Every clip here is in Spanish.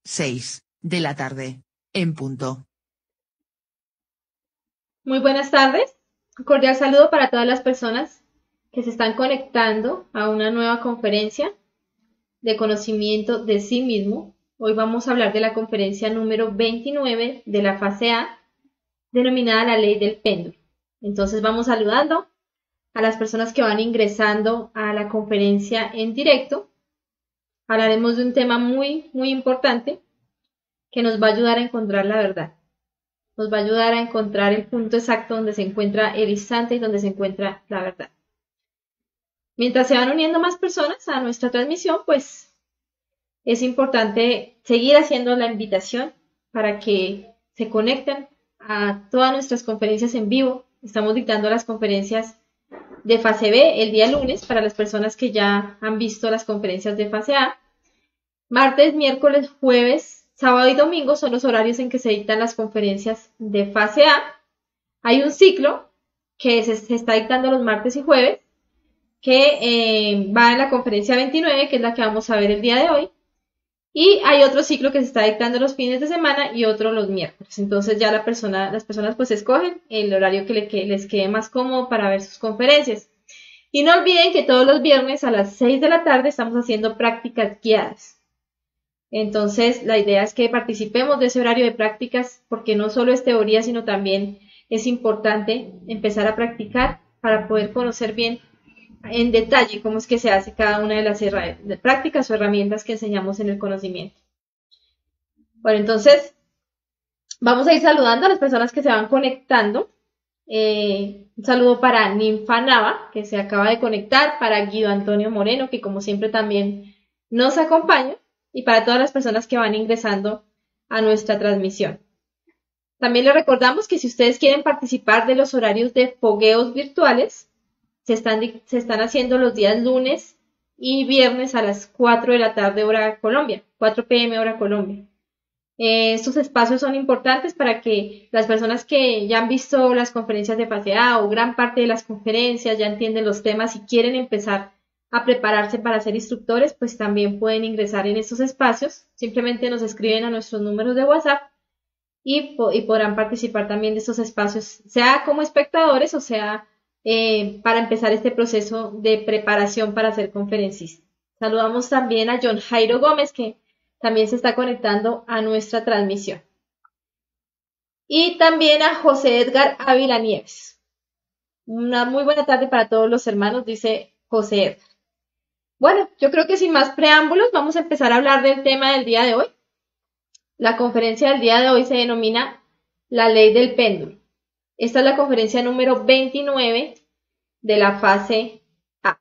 6 de la tarde, en punto. Muy buenas tardes. Un cordial saludo para todas las personas que se están conectando a una nueva conferencia de conocimiento de sí mismo. Hoy vamos a hablar de la conferencia número 29 de la fase A, denominada la ley del péndulo. Entonces vamos saludando a las personas que van ingresando a la conferencia en directo. Hablaremos de un tema muy importante que nos va a ayudar a encontrar la verdad. Nos va a ayudar a encontrar el punto exacto donde se encuentra el instante y donde se encuentra la verdad. Mientras se van uniendo más personas a nuestra transmisión, pues es importante seguir haciendo la invitación para que se conecten a todas nuestras conferencias en vivo. Estamos dictando las conferencias de fase B el día lunes para las personas que ya han visto las conferencias de fase A. Martes, miércoles, jueves, sábado y domingo son los horarios en que se dictan las conferencias de fase A. Hay un ciclo que se está dictando los martes y jueves, que va en la conferencia 29, que es la que vamos a ver el día de hoy. Y hay otro ciclo que se está dictando los fines de semana y otro los miércoles. Entonces ya las personas pues escogen el horario que les quede más cómodo para ver sus conferencias. Y no olviden que todos los viernes a las 6 de la tarde estamos haciendo prácticas guiadas. Entonces, la idea es que participemos de ese horario de prácticas, porque no solo es teoría, sino también es importante empezar a practicar para poder conocer bien en detalle cómo es que se hace cada una de las prácticas o herramientas que enseñamos en el conocimiento. Bueno, entonces, vamos a ir saludando a las personas que se van conectando. Un saludo para Ninfa Nava, que se acaba de conectar, para Guido Antonio Moreno, que como siempre también nos acompaña, y para todas las personas que van ingresando a nuestra transmisión. También les recordamos que si ustedes quieren participar de los horarios de fogueos virtuales, se están haciendo los días lunes y viernes a las 4 de la tarde hora Colombia, 4 p.m. hora Colombia. Estos espacios son importantes para que las personas que ya han visto las conferencias de fase A o gran parte de las conferencias, ya entienden los temas y quieren empezar a prepararse para ser instructores, pues también pueden ingresar en estos espacios. Simplemente nos escriben a nuestros números de WhatsApp y podrán participar también de estos espacios, sea como espectadores o sea para empezar este proceso de preparación para ser conferencista. Saludamos también a John Jairo Gómez, que también se está conectando a nuestra transmisión. Y también a José Edgar Ávila Nieves. Una muy buena tarde para todos los hermanos, dice José Edgar. Bueno, yo creo que sin más preámbulos vamos a empezar a hablar del tema del día de hoy. La conferencia del día de hoy se denomina la ley del péndulo. Esta es la conferencia número 29 de la fase A.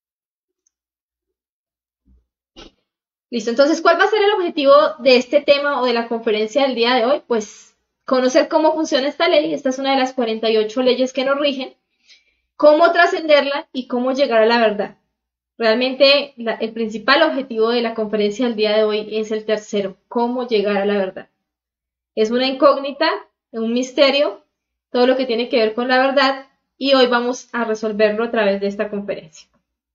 Listo, entonces, ¿cuál va a ser el objetivo de este tema o de la conferencia del día de hoy? Pues conocer cómo funciona esta ley. Esta es una de las 48 leyes que nos rigen. Cómo trascenderla y cómo llegar a la verdad. Realmente el principal objetivo de la conferencia del día de hoy es el tercero, cómo llegar a la verdad. Es una incógnita, un misterio, todo lo que tiene que ver con la verdad, y hoy vamos a resolverlo a través de esta conferencia.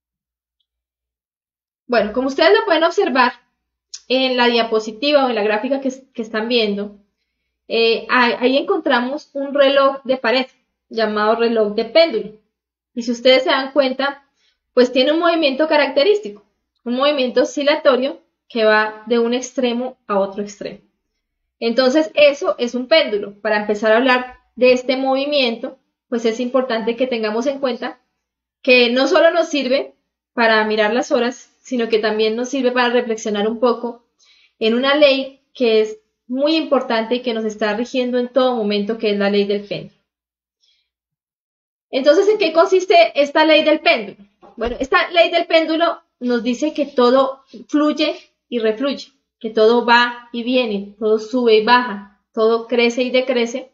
Bueno, como ustedes lo pueden observar en la diapositiva o en la gráfica que están viendo, ahí encontramos un reloj de pared llamado reloj de péndulo. Y si ustedes se dan cuenta, pues tiene un movimiento característico, un movimiento oscilatorio que va de un extremo a otro extremo. Entonces, eso es un péndulo. Para empezar a hablar de este movimiento, pues es importante que tengamos en cuenta que no solo nos sirve para mirar las horas, sino que también nos sirve para reflexionar un poco en una ley que es muy importante y que nos está rigiendo en todo momento, que es la ley del péndulo. Entonces, ¿en qué consiste esta ley del péndulo? Bueno, esta ley del péndulo nos dice que todo fluye y refluye, que todo va y viene, todo sube y baja, todo crece y decrece,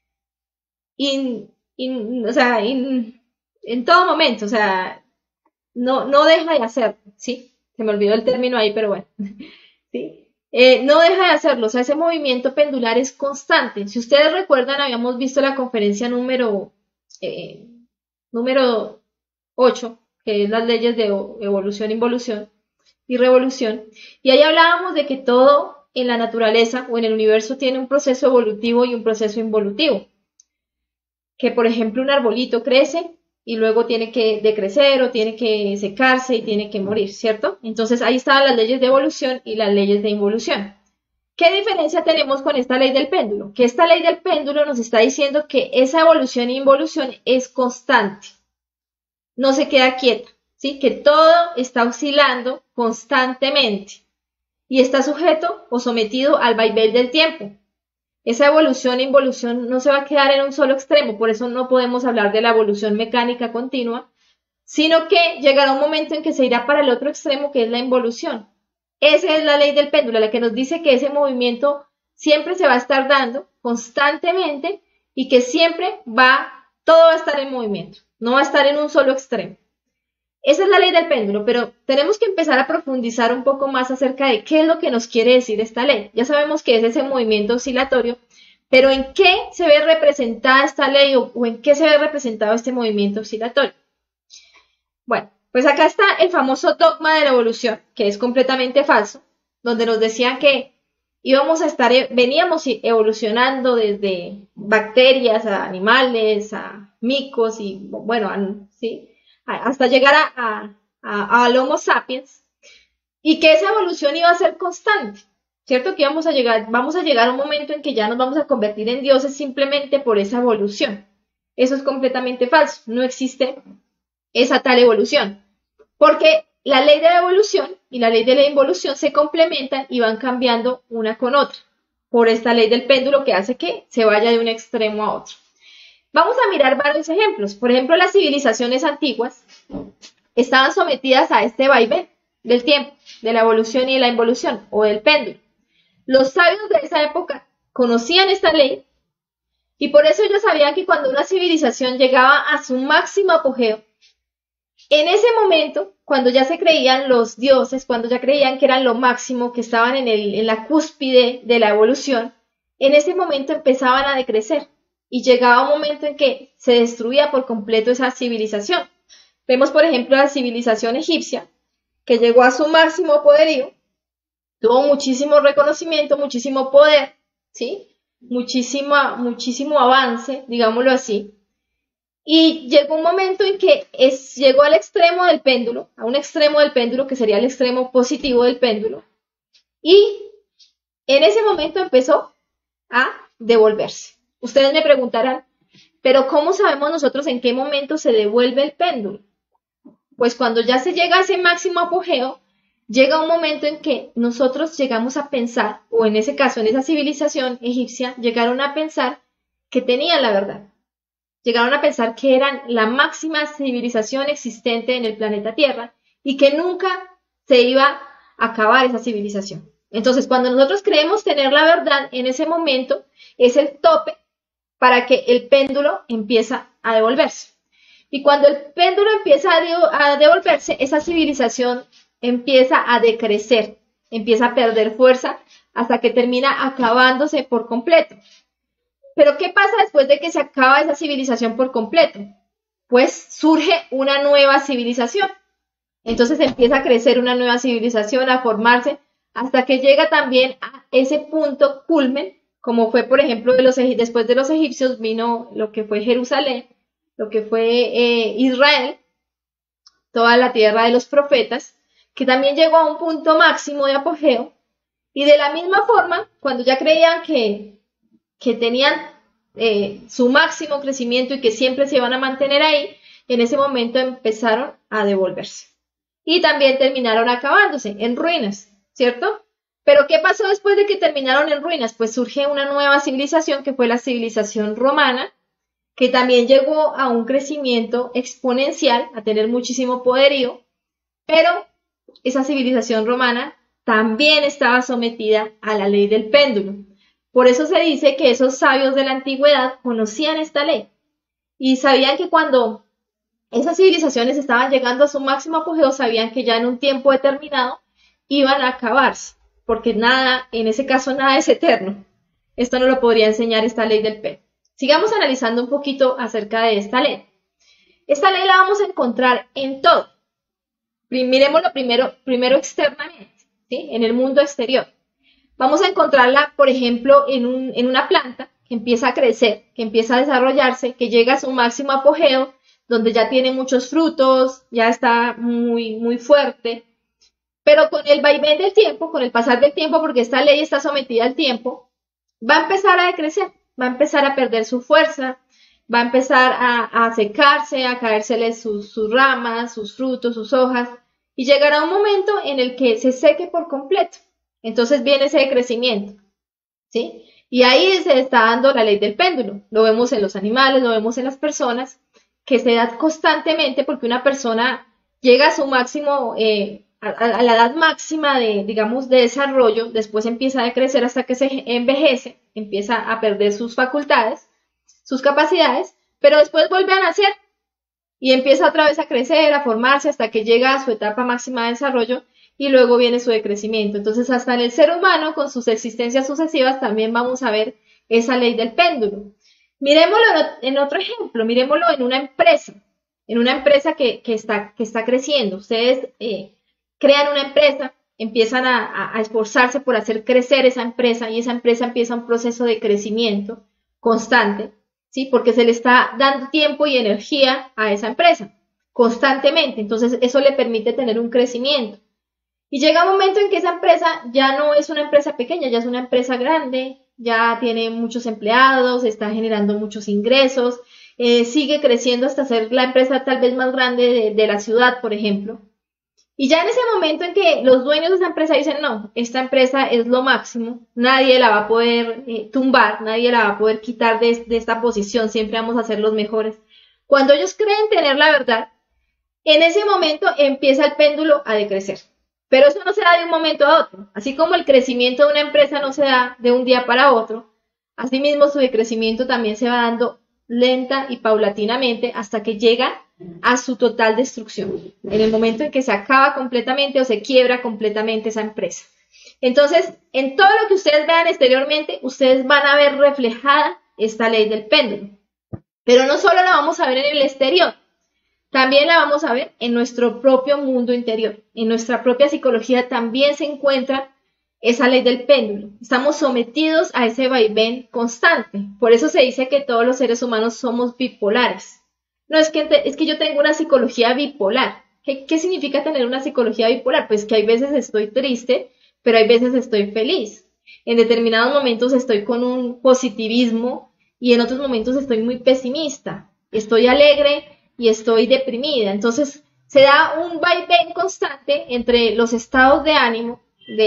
en todo momento, o sea, no deja de hacerlo, ¿sí? Se me olvidó el término ahí, pero bueno, ¿sí? No deja de hacerlo, o sea, ese movimiento pendular es constante. Si ustedes recuerdan, habíamos visto la conferencia número 8, que es las leyes de evolución, involución y revolución, y ahí hablábamos de que todo en la naturaleza o en el universo tiene un proceso evolutivo y un proceso involutivo. Que, por ejemplo, un arbolito crece y luego tiene que decrecer o tiene que secarse y tiene que morir, ¿cierto? Entonces ahí están las leyes de evolución y las leyes de involución. ¿Qué diferencia tenemos con esta ley del péndulo? Que esta ley del péndulo nos está diciendo que esa evolución e involución es constante, no se queda quieta, ¿sí? Que todo está oscilando constantemente y está sujeto o sometido al vaivén del tiempo. Esa evolución e involución no se va a quedar en un solo extremo, por eso no podemos hablar de la evolución mecánica continua, sino que llegará un momento en que se irá para el otro extremo, que es la involución. Esa es la ley del péndulo, la que nos dice que ese movimiento siempre se va a estar dando constantemente y que siempre todo va a estar en movimiento, no va a estar en un solo extremo. Esa es la ley del péndulo, pero tenemos que empezar a profundizar un poco más acerca de qué es lo que nos quiere decir esta ley. Ya sabemos que es ese movimiento oscilatorio, pero ¿en qué se ve representada esta ley o en qué se ve representado este movimiento oscilatorio? Bueno, pues acá está el famoso dogma de la evolución, que es completamente falso, donde nos decían que veníamos evolucionando desde bacterias a animales, a micos y bueno, ¿sí? Hasta llegar al Homo sapiens, y que esa evolución iba a ser constante, ¿cierto? Que vamos a llegar a un momento en que ya nos vamos a convertir en dioses simplemente por esa evolución. Eso es completamente falso, no existe esa tal evolución, porque la ley de la evolución y la ley de la involución se complementan y van cambiando una con otra, por esta ley del péndulo que hace que se vaya de un extremo a otro. Vamos a mirar varios ejemplos. Por ejemplo, las civilizaciones antiguas estaban sometidas a este vaivén del tiempo, de la evolución y de la involución, o del péndulo. Los sabios de esa época conocían esta ley y por eso ellos sabían que cuando una civilización llegaba a su máximo apogeo, en ese momento, cuando ya se creían los dioses, cuando ya creían que eran lo máximo, que estaban en la cúspide de la evolución, en ese momento empezaban a decrecer. Y llegaba un momento en que se destruía por completo esa civilización. Vemos, por ejemplo, la civilización egipcia, que llegó a su máximo poderío, tuvo muchísimo reconocimiento, muchísimo poder, ¿sí? Muchísimo avance, digámoslo así. Y llegó un momento en que llegó al extremo del péndulo, a un extremo del péndulo que sería el extremo positivo del péndulo, y en ese momento empezó a devolverse. Ustedes me preguntarán, pero ¿cómo sabemos nosotros en qué momento se devuelve el péndulo? Pues cuando ya se llega a ese máximo apogeo, llega un momento en que nosotros llegamos a pensar, o en ese caso, en esa civilización egipcia, llegaron a pensar que tenían la verdad. Llegaron a pensar que eran la máxima civilización existente en el planeta Tierra y que nunca se iba a acabar esa civilización. Entonces, cuando nosotros creemos tener la verdad, en ese momento es el tope para que el péndulo empieza a devolverse. Y cuando el péndulo empieza a devolverse, esa civilización empieza a decrecer, empieza a perder fuerza hasta que termina acabándose por completo. Pero ¿qué pasa después de que se acaba esa civilización por completo? Pues surge una nueva civilización. Entonces empieza a crecer una nueva civilización, a formarse, hasta que llega también a ese punto culmen, como fue, por ejemplo, después de los egipcios vino lo que fue Jerusalén, lo que fue Israel, toda la tierra de los profetas, que también llegó a un punto máximo de apogeo, y de la misma forma, cuando ya creían que tenían su máximo crecimiento y que siempre se iban a mantener ahí, en ese momento empezaron a devolverse. Y también terminaron acabándose en ruinas, ¿cierto? Pero ¿qué pasó después de que terminaron en ruinas? Pues surge una nueva civilización que fue la civilización romana, que también llegó a un crecimiento exponencial, a tener muchísimo poderío, pero esa civilización romana también estaba sometida a la ley del péndulo. Por eso se dice que esos sabios de la antigüedad conocían esta ley y sabían que cuando esas civilizaciones estaban llegando a su máximo apogeo, sabían que ya en un tiempo determinado iban a acabarse, porque nada, en ese caso nada es eterno. Esto no lo podría enseñar esta ley del péndulo. Sigamos analizando un poquito acerca de esta ley. Esta ley la vamos a encontrar en todo. Miremoslo primero externamente, ¿sí? En el mundo exterior. vamos a encontrarla, por ejemplo, en una planta que empieza a crecer, que empieza a desarrollarse, que llega a su máximo apogeo, donde ya tiene muchos frutos, ya está muy, muy fuerte. Pero con el vaivén del tiempo, con el pasar del tiempo, porque esta ley está sometida al tiempo, va a empezar a decrecer, va a empezar a perder su fuerza, va a empezar a secarse, a caérsele sus ramas, sus frutos, sus hojas, y llegará un momento en el que se seque por completo. Entonces viene ese decrecimiento, ¿sí? Y ahí se está dando la ley del péndulo. Lo vemos en los animales, lo vemos en las personas, que se da constantemente porque una persona llega a su máximo, a la edad máxima de, digamos, de desarrollo, después empieza a decrecer hasta que se envejece, empieza a perder sus facultades, sus capacidades, pero después vuelve a nacer y empieza otra vez a crecer, a formarse hasta que llega a su etapa máxima de desarrollo y luego viene su decrecimiento. Entonces, hasta en el ser humano, con sus existencias sucesivas, también vamos a ver esa ley del péndulo. Miremoslo en otro ejemplo, miremoslo en una empresa que está creciendo. Ustedes crean una empresa, empiezan a esforzarse por hacer crecer esa empresa y esa empresa empieza un proceso de crecimiento constante, ¿sí? Porque se le está dando tiempo y energía a esa empresa constantemente. Entonces, eso le permite tener un crecimiento. Y llega un momento en que esa empresa ya no es una empresa pequeña, ya es una empresa grande, ya tiene muchos empleados, está generando muchos ingresos, sigue creciendo hasta ser la empresa tal vez más grande de la ciudad, por ejemplo. Y ya en ese momento en que los dueños de esa empresa dicen, no, esta empresa es lo máximo, nadie la va a poder tumbar, nadie la va a poder quitar de esta posición, siempre vamos a ser los mejores. Cuando ellos creen tener la verdad, en ese momento empieza el péndulo a decrecer. Pero eso no se da de un momento a otro. Así como el crecimiento de una empresa no se da de un día para otro, asimismo su decrecimiento también se va dando lenta y paulatinamente hasta que llega a su total destrucción, en el momento en que se acaba completamente o se quiebra completamente esa empresa. Entonces, en todo lo que ustedes vean exteriormente, ustedes van a ver reflejada esta ley del péndulo. Pero no solo la vamos a ver en el exterior, también la vamos a ver en nuestro propio mundo interior. En nuestra propia psicología también se encuentra esa ley del péndulo. Estamos sometidos a ese vaivén constante. Por eso se dice que todos los seres humanos somos bipolares. No, es que yo tengo una psicología bipolar. ¿Qué significa tener una psicología bipolar? Pues que hay veces estoy triste, pero hay veces estoy feliz. En determinados momentos estoy con un positivismo y en otros momentos estoy muy pesimista. Estoy alegre y estoy deprimida. Entonces se da un vaivén constante entre los estados de ánimo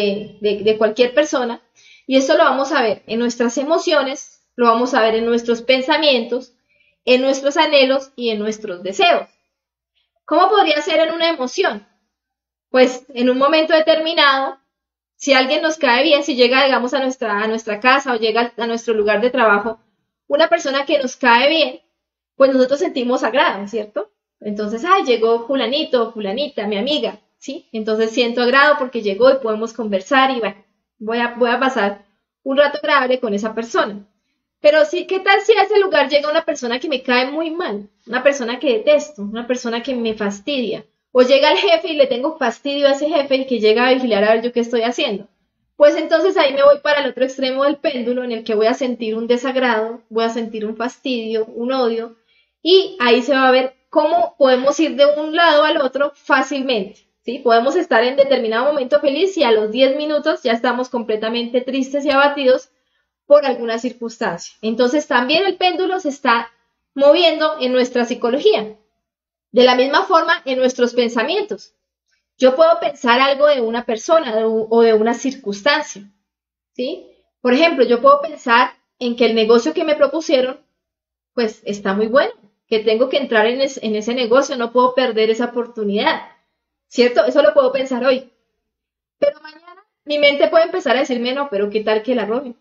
de cualquier persona, y esto lo vamos a ver en nuestras emociones, lo vamos a ver en nuestros pensamientos, en nuestros anhelos y en nuestros deseos. ¿Cómo podría ser en una emoción? Pues en un momento determinado, si alguien nos cae bien, si llega, digamos, a nuestra casa o llega a nuestro lugar de trabajo, una persona que nos cae bien, pues nosotros sentimos agrado, ¿cierto? Entonces, llegó fulanito, fulanita, mi amiga, ¿sí? Entonces siento agrado porque llegó y podemos conversar y bueno, voy a pasar un rato agradable con esa persona. Pero sí, ¿qué tal si a ese lugar llega una persona que me cae muy mal? Una persona que detesto, una persona que me fastidia. O llega el jefe y le tengo fastidio a ese jefe y que llega a vigilar a ver yo qué estoy haciendo. Pues entonces ahí me voy para el otro extremo del péndulo en el que voy a sentir un desagrado, voy a sentir un fastidio, un odio, y ahí se va a ver cómo podemos ir de un lado al otro fácilmente, ¿sí? Podemos estar en determinado momento feliz y a los 10 minutos ya estamos completamente tristes y abatidos por alguna circunstancia. Entonces también el péndulo se está moviendo en nuestra psicología. De la misma forma en nuestros pensamientos. Yo puedo pensar algo de una persona o de una circunstancia, ¿sí? Por ejemplo, yo puedo pensar en que el negocio que me propusieron, pues está muy bueno, que tengo que entrar en ese negocio, no puedo perder esa oportunidad, ¿cierto? Eso lo puedo pensar hoy. Pero mañana mi mente puede empezar a decirme, no, pero ¿qué tal que la roben?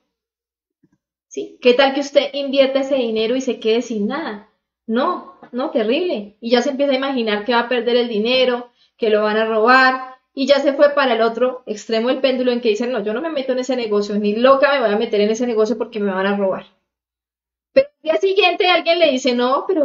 ¿Sí? ¿Qué tal que usted invierta ese dinero y se quede sin nada? No, terrible. Y ya se empieza a imaginar que va a perder el dinero, que lo van a robar, y ya se fue para el otro extremo del péndulo en que dicen, no, yo no me meto en ese negocio, ni loca me voy a meter en ese negocio porque me van a robar. Pero al día siguiente alguien le dice, no, pero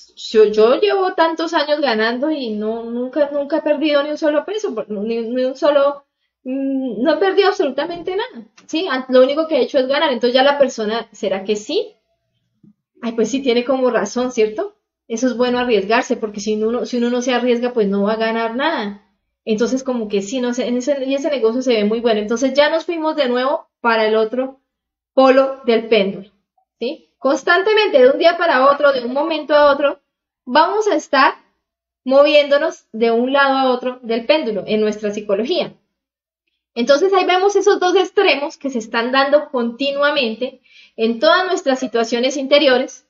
yo llevo tantos años ganando y nunca he perdido ni un solo peso, ni un solo no he perdido absolutamente nada, ¿sí? Lo único que he hecho es ganar. Entonces ya la persona, ¿será que sí? Ay, pues sí tiene como razón, ¿cierto? Eso es bueno arriesgarse, porque si uno no se arriesga, pues no va a ganar nada. Entonces como que sí, no sé, y ese negocio se ve muy bueno. Entonces ya nos fuimos de nuevo para el otro polo del péndulo, ¿sí? Constantemente, de un día para otro, de un momento a otro, vamos a estar moviéndonos de un lado a otro del péndulo en nuestra psicología. Entonces ahí vemos esos dos extremos que se están dando continuamente en todas nuestras situaciones interiores,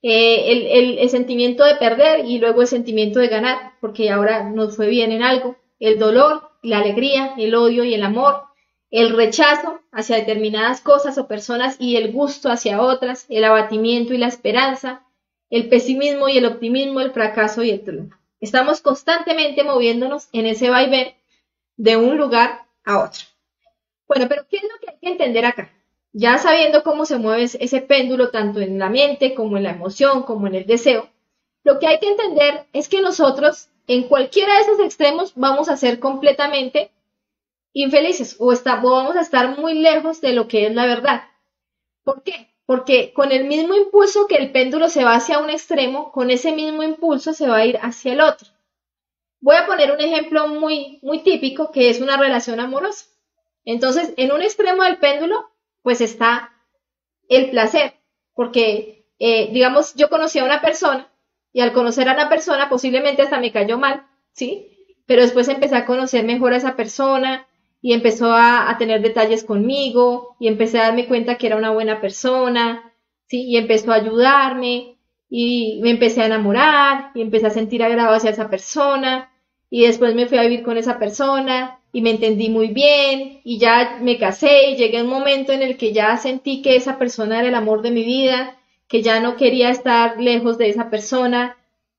el sentimiento de perder y luego el sentimiento de ganar, porque ahora nos fue bien en algo, el dolor, la alegría, el odio y el amor, el rechazo hacia determinadas cosas o personas y el gusto hacia otras, el abatimiento y la esperanza, el pesimismo y el optimismo, el fracaso y el triunfo. Estamos constantemente moviéndonos en ese vaivén de un lugar a otro. Bueno, pero ¿qué es lo que hay que entender acá? Ya sabiendo cómo se mueve ese péndulo tanto en la mente como en la emoción, como en el deseo, lo que hay que entender es que nosotros en cualquiera de esos extremos vamos a ser completamente infelices o vamos a estar muy lejos de lo que es la verdad. ¿Por qué? Porque con el mismo impulso que el péndulo se va hacia un extremo, con ese mismo impulso se va a ir hacia el otro. Voy a poner un ejemplo muy típico que es una relación amorosa. Entonces, en un extremo del péndulo, pues está el placer, porque, digamos, yo conocí a una persona y al conocer a una persona posiblemente hasta me cayó mal, ¿sí? Pero después empecé a conocer mejor a esa persona y empezó a tener detalles conmigo y empecé a darme cuenta que era una buena persona, ¿sí? Y empezó a ayudarme y me empecé a enamorar y empecé a sentir agrado hacia esa persona y después me fui a vivir con esa persona y me entendí muy bien y ya me casé y llegué a un momento en el que ya sentí que esa persona era el amor de mi vida, que ya no quería estar lejos de esa persona.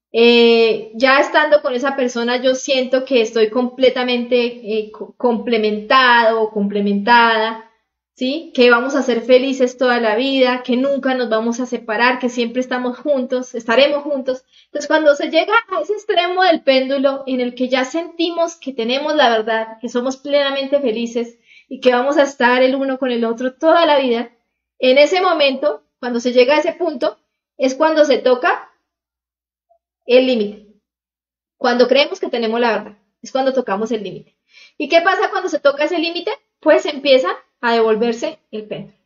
Ya estando con esa persona yo siento que estoy completamente complementado o complementada, ¿sí? Que vamos a ser felices toda la vida, que nunca nos vamos a separar, que siempre estamos juntos, estaremos juntos. Entonces, cuando se llega a ese extremo del péndulo en el que ya sentimos que tenemos la verdad, que somos plenamente felices y que vamos a estar el uno con el otro toda la vida, en ese momento, cuando se llega a ese punto, es cuando se toca el límite. Cuando creemos que tenemos la verdad, es cuando tocamos el límite. ¿Y qué pasa cuando se toca ese límite? Pues empieza a devolverse el péndulo.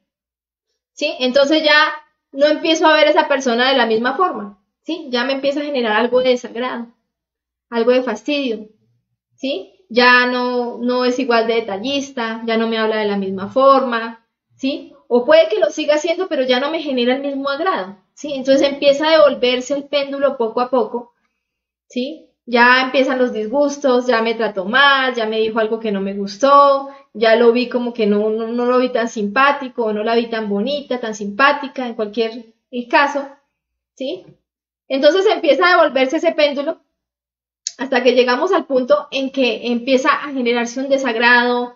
¿Sí? Entonces ya no empiezo a ver a esa persona de la misma forma. ¿Sí? Ya me empieza a generar algo de desagrado, algo de fastidio. ¿Sí? Ya no es igual de detallista, ya no me habla de la misma forma. ¿Sí? O puede que lo siga haciendo, pero ya no me genera el mismo agrado. ¿Sí? Entonces empieza a devolverse el péndulo poco a poco. ¿Sí? Ya empiezan los disgustos, ya me trató mal, ya me dijo algo que no me gustó, ya lo vi como que no lo vi tan simpático, no la vi tan bonita, tan simpática, en cualquier caso, ¿sí? Entonces empieza a devolverse ese péndulo hasta que llegamos al punto en que empieza a generarse un desagrado,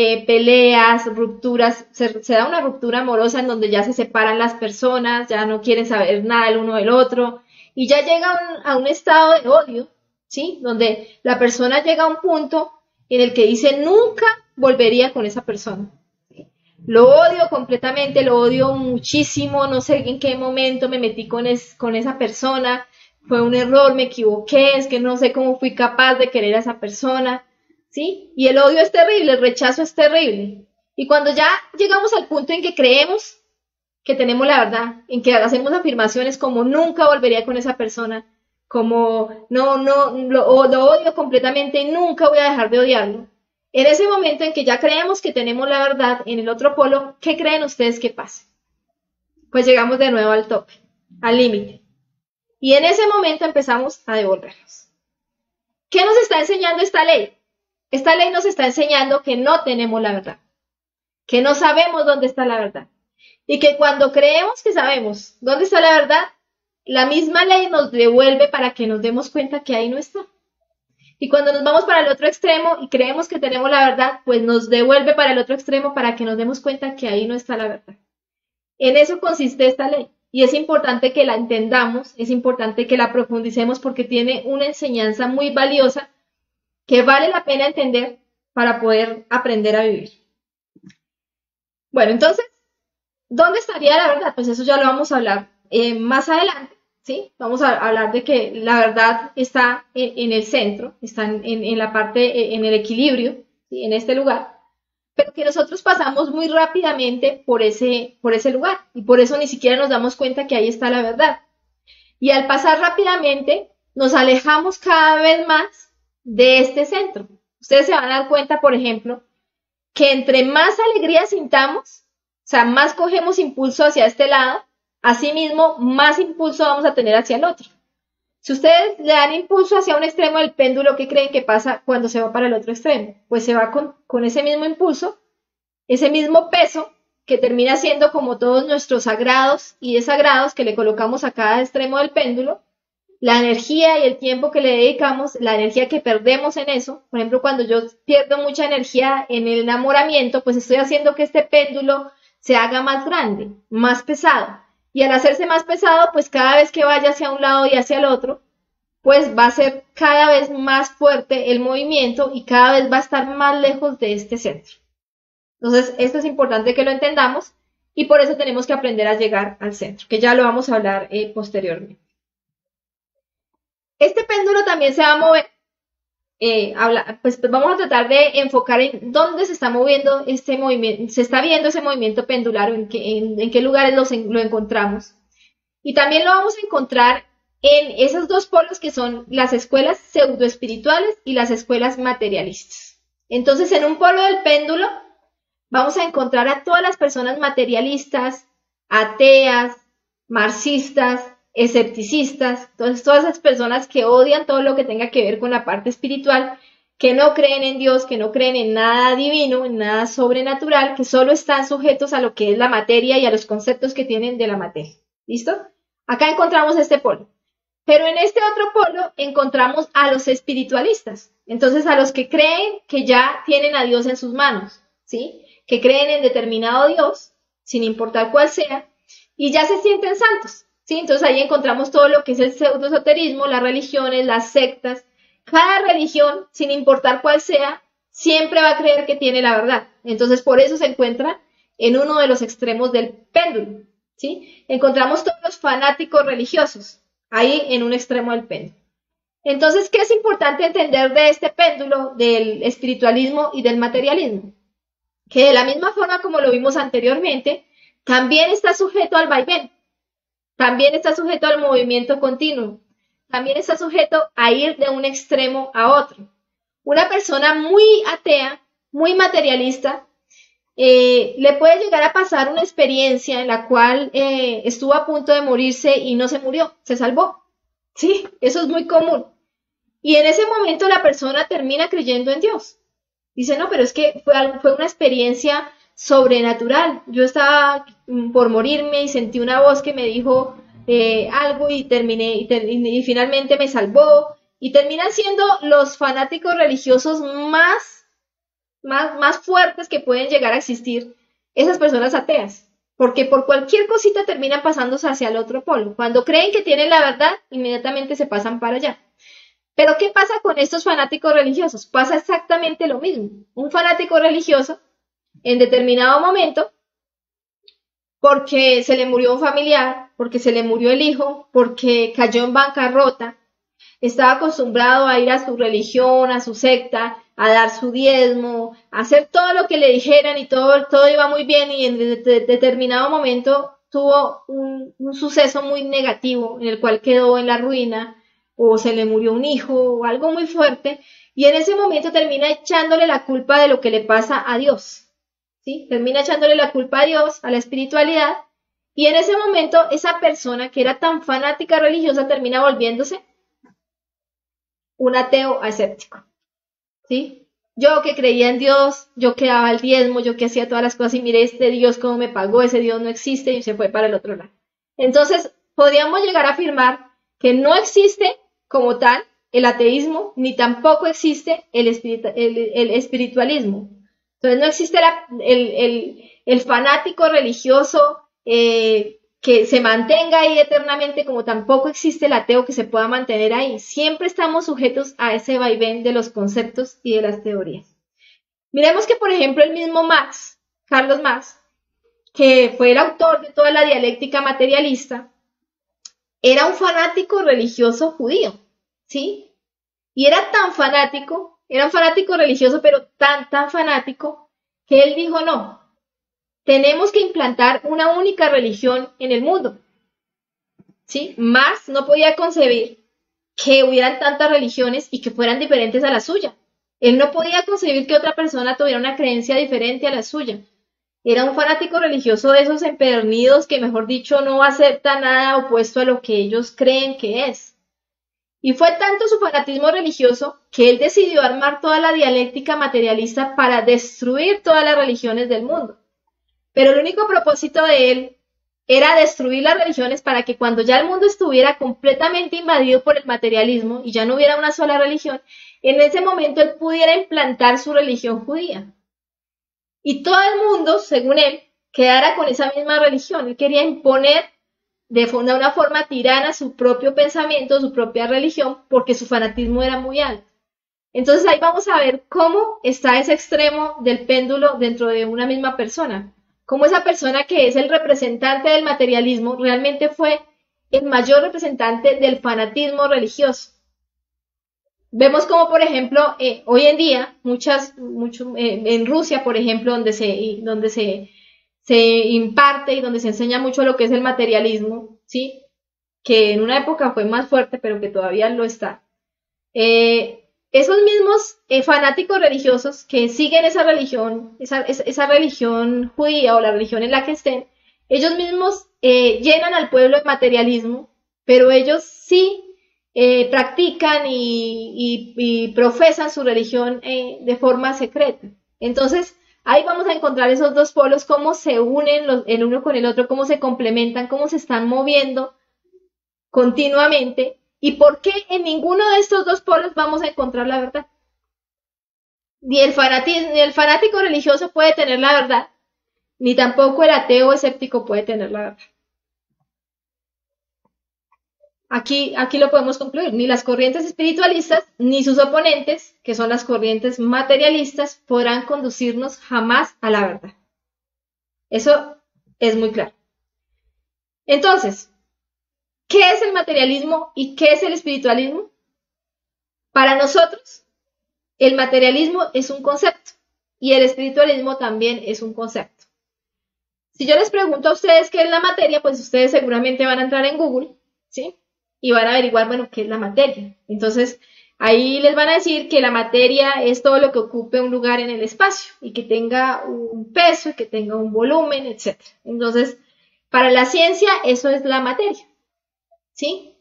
peleas, rupturas, se da una ruptura amorosa en donde ya se separan las personas, ya no quieren saber nada el uno del otro, y ya llega a un estado de odio, ¿sí? Donde la persona llega a un punto en el que dice nunca volvería con esa persona. ¿Sí? Lo odio completamente, lo odio muchísimo, no sé en qué momento me metí con esa persona, fue un error, me equivoqué, es que no sé cómo fui capaz de querer a esa persona, ¿sí? Y el odio es terrible, el rechazo es terrible. Y cuando ya llegamos al punto en que creemos que tenemos la verdad, en que hacemos afirmaciones como nunca volvería con esa persona, como lo odio completamente y nunca voy a dejar de odiarlo. En ese momento en que ya creemos que tenemos la verdad en el otro polo, ¿qué creen ustedes que pasa? Pues llegamos de nuevo al tope, al límite. Y en ese momento empezamos a devolvernos. ¿Qué nos está enseñando esta ley? Esta ley nos está enseñando que no tenemos la verdad, que no sabemos dónde está la verdad. Y que cuando creemos que sabemos dónde está la verdad, la misma ley nos devuelve para que nos demos cuenta que ahí no está. Y cuando nos vamos para el otro extremo y creemos que tenemos la verdad, pues nos devuelve para el otro extremo para que nos demos cuenta que ahí no está la verdad. En eso consiste esta ley. Y es importante que la entendamos, es importante que la profundicemos porque tiene una enseñanza muy valiosa que vale la pena entender para poder aprender a vivir. Bueno, entonces, ¿dónde estaría la verdad? Pues eso ya lo vamos a hablar más adelante, ¿sí? Vamos a hablar de que la verdad está en el centro, está en la parte, en el equilibrio, ¿sí? En este lugar, pero que nosotros pasamos muy rápidamente por ese lugar y por eso ni siquiera nos damos cuenta que ahí está la verdad. Y al pasar rápidamente, nos alejamos cada vez más de este centro. Ustedes se van a dar cuenta, por ejemplo, que entre más alegría sintamos, o sea, más cogemos impulso hacia este lado, asimismo, más impulso vamos a tener hacia el otro. Si ustedes le dan impulso hacia un extremo del péndulo, ¿qué creen que pasa cuando se va para el otro extremo? Pues se va con ese mismo impulso, ese mismo peso, que termina siendo como todos nuestros sagrados y desagrados que le colocamos a cada extremo del péndulo, la energía y el tiempo que le dedicamos, la energía que perdemos en eso. Por ejemplo, cuando yo pierdo mucha energía en el enamoramiento, pues estoy haciendo que este péndulo se haga más grande, más pesado. Y al hacerse más pesado, pues cada vez que vaya hacia un lado y hacia el otro, pues va a ser cada vez más fuerte el movimiento y cada vez va a estar más lejos de este centro. Entonces, esto es importante que lo entendamos y por eso tenemos que aprender a llegar al centro, que ya lo vamos a hablar posteriormente. Este péndulo también se va a mover. Pues vamos a tratar de enfocar en dónde se está moviendo este movimiento, se está viendo ese movimiento pendular, en qué lugares lo encontramos. Y también lo vamos a encontrar en esos dos polos que son las escuelas pseudoespirituales y las escuelas materialistas. Entonces, en un polo del péndulo vamos a encontrar a todas las personas materialistas, ateas, marxistas, escepticistas, todas esas personas que odian todo lo que tenga que ver con la parte espiritual, que no creen en Dios, que no creen en nada divino, en nada sobrenatural, que solo están sujetos a lo que es la materia y a los conceptos que tienen de la materia. ¿Listo? Acá encontramos este polo. Pero en este otro polo encontramos a los espiritualistas, entonces a los que creen que ya tienen a Dios en sus manos, ¿sí? Que creen en determinado Dios, sin importar cuál sea, y ya se sienten santos, ¿sí? Entonces ahí encontramos todo lo que es el pseudoesoterismo, las religiones, las sectas. Cada religión, sin importar cuál sea, siempre va a creer que tiene la verdad. Entonces por eso se encuentra en uno de los extremos del péndulo, ¿sí? Encontramos todos los fanáticos religiosos ahí en un extremo del péndulo. Entonces, ¿qué es importante entender de este péndulo del espiritualismo y del materialismo? Que de la misma forma como lo vimos anteriormente, también está sujeto al vaivén, también está sujeto al movimiento continuo, también está sujeto a ir de un extremo a otro. Una persona muy atea, muy materialista, le puede llegar a pasar una experiencia en la cual estuvo a punto de morirse y no se murió, se salvó. Sí, eso es muy común. Y en ese momento la persona termina creyendo en Dios. Dice, no, pero es que fue una experiencia sobrenatural. Yo estaba por morirme y sentí una voz que me dijo algo y terminé, y finalmente me salvó. Y terminan siendo los fanáticos religiosos más fuertes que pueden llegar a existir esas personas ateas. Porque por cualquier cosita terminan pasándose hacia el otro polo. Cuando creen que tienen la verdad, inmediatamente se pasan para allá. Pero ¿qué pasa con estos fanáticos religiosos? Pasa exactamente lo mismo. Un fanático religioso, en determinado momento, porque se le murió un familiar, porque se le murió el hijo, porque cayó en bancarrota, estaba acostumbrado a ir a su religión, a su secta, a dar su diezmo, a hacer todo lo que le dijeran y todo iba muy bien y en determinado momento tuvo un suceso muy negativo en el cual quedó en la ruina, o se le murió un hijo o algo muy fuerte, y en ese momento termina echándole la culpa de lo que le pasa a Dios, ¿sí? Termina echándole la culpa a Dios, a la espiritualidad, y en ese momento esa persona que era tan fanática religiosa termina volviéndose un ateo escéptico, ¿sí? Yo que creía en Dios, yo que daba el diezmo, yo que hacía todas las cosas y miré este Dios cómo me pagó, ese Dios no existe y se fue para el otro lado. Entonces, podríamos llegar a afirmar que no existe como tal el ateísmo, ni tampoco existe el espiritualismo. Entonces no existe el fanático religioso que se mantenga ahí eternamente, como tampoco existe el ateo que se pueda mantener ahí. Siempre estamos sujetos a ese vaivén de los conceptos y de las teorías. Miremos que, por ejemplo, el mismo Carlos Marx, que fue el autor de toda la dialéctica materialista, era un fanático religioso judío, ¿sí? Y era un fanático religioso, pero tan fanático, que él dijo, no, tenemos que implantar una única religión en el mundo, ¿sí? Marx no podía concebir que hubieran tantas religiones y que fueran diferentes a la suya. Él no podía concebir que otra persona tuviera una creencia diferente a la suya. Era un fanático religioso de esos empedernidos que, mejor dicho, no acepta nada opuesto a lo que ellos creen que es. Y fue tanto su fanatismo religioso que él decidió armar toda la dialéctica materialista para destruir todas las religiones del mundo. Pero el único propósito de él era destruir las religiones para que cuando ya el mundo estuviera completamente invadido por el materialismo y ya no hubiera una sola religión, en ese momento él pudiera implantar su religión judía. Y todo el mundo, según él, quedara con esa misma religión. Él quería imponer de una forma tirana su propio pensamiento, su propia religión, porque su fanatismo era muy alto. Entonces ahí vamos a ver cómo está ese extremo del péndulo dentro de una misma persona. Cómo esa persona que es el representante del materialismo realmente fue el mayor representante del fanatismo religioso. Vemos como, por ejemplo, hoy en día, en Rusia, por ejemplo, donde se imparte y donde se enseña mucho lo que es el materialismo, ¿sí? Que en una época fue más fuerte, pero que todavía lo está. Esos mismos fanáticos religiosos que siguen esa religión judía o la religión en la que estén, ellos mismos llenan al pueblo de materialismo, pero ellos sí practican y profesan su religión de forma secreta. Entonces, ahí vamos a encontrar esos dos polos, cómo se unen el uno con el otro, cómo se complementan, cómo se están moviendo continuamente y por qué en ninguno de estos dos polos vamos a encontrar la verdad. Ni el fanático religioso puede tener la verdad, ni tampoco el ateo escéptico puede tener la verdad. Aquí lo podemos concluir, ni las corrientes espiritualistas ni sus oponentes, que son las corrientes materialistas, podrán conducirnos jamás a la verdad. Eso es muy claro. Entonces, ¿qué es el materialismo y qué es el espiritualismo? Para nosotros, el materialismo es un concepto y el espiritualismo también es un concepto. Si yo les pregunto a ustedes qué es la materia, pues ustedes seguramente van a entrar en Google, ¿sí? Y van a averiguar, bueno, qué es la materia. Entonces, ahí les van a decir que la materia es todo lo que ocupe un lugar en el espacio y que tenga un peso y que tenga un volumen, etc. Entonces, para la ciencia, eso es la materia, ¿sí?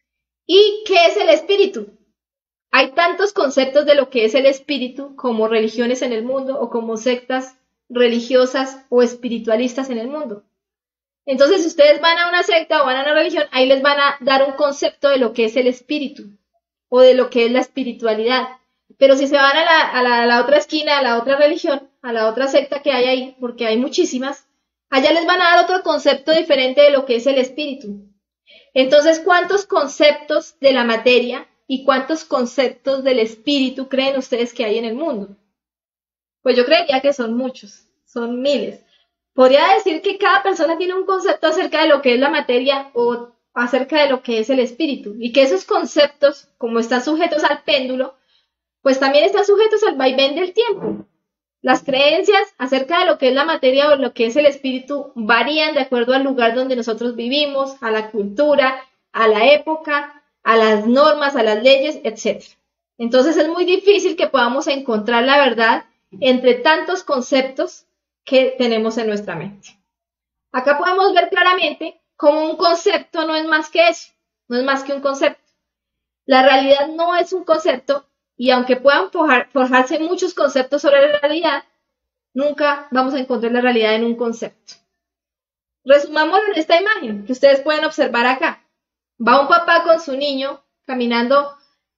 ¿Y qué es el espíritu? Hay tantos conceptos de lo que es el espíritu como religiones en el mundo o como sectas religiosas o espiritualistas en el mundo. Entonces, si ustedes van a una secta o van a una religión, ahí les van a dar un concepto de lo que es el espíritu o de lo que es la espiritualidad. Pero si se van a la otra esquina, a la otra religión, a la otra secta que hay ahí, porque hay muchísimas, allá les van a dar otro concepto diferente de lo que es el espíritu. Entonces, ¿cuántos conceptos de la materia y cuántos conceptos del espíritu creen ustedes que hay en el mundo? Pues yo creería que son muchos, son miles. Podría decir que cada persona tiene un concepto acerca de lo que es la materia o acerca de lo que es el espíritu y que esos conceptos, como están sujetos al péndulo, pues también están sujetos al vaivén del tiempo. Las creencias acerca de lo que es la materia o lo que es el espíritu varían de acuerdo al lugar donde nosotros vivimos, a la cultura, a la época, a las normas, a las leyes, etc. Entonces es muy difícil que podamos encontrar la verdad entre tantos conceptos que tenemos en nuestra mente. Acá podemos ver claramente cómo un concepto no es más que eso, no es más que un concepto. La realidad no es un concepto y aunque puedan forjarse muchos conceptos sobre la realidad, nunca vamos a encontrar la realidad en un concepto. Resumámoslo en esta imagen que ustedes pueden observar acá. Va un papá con su niño caminando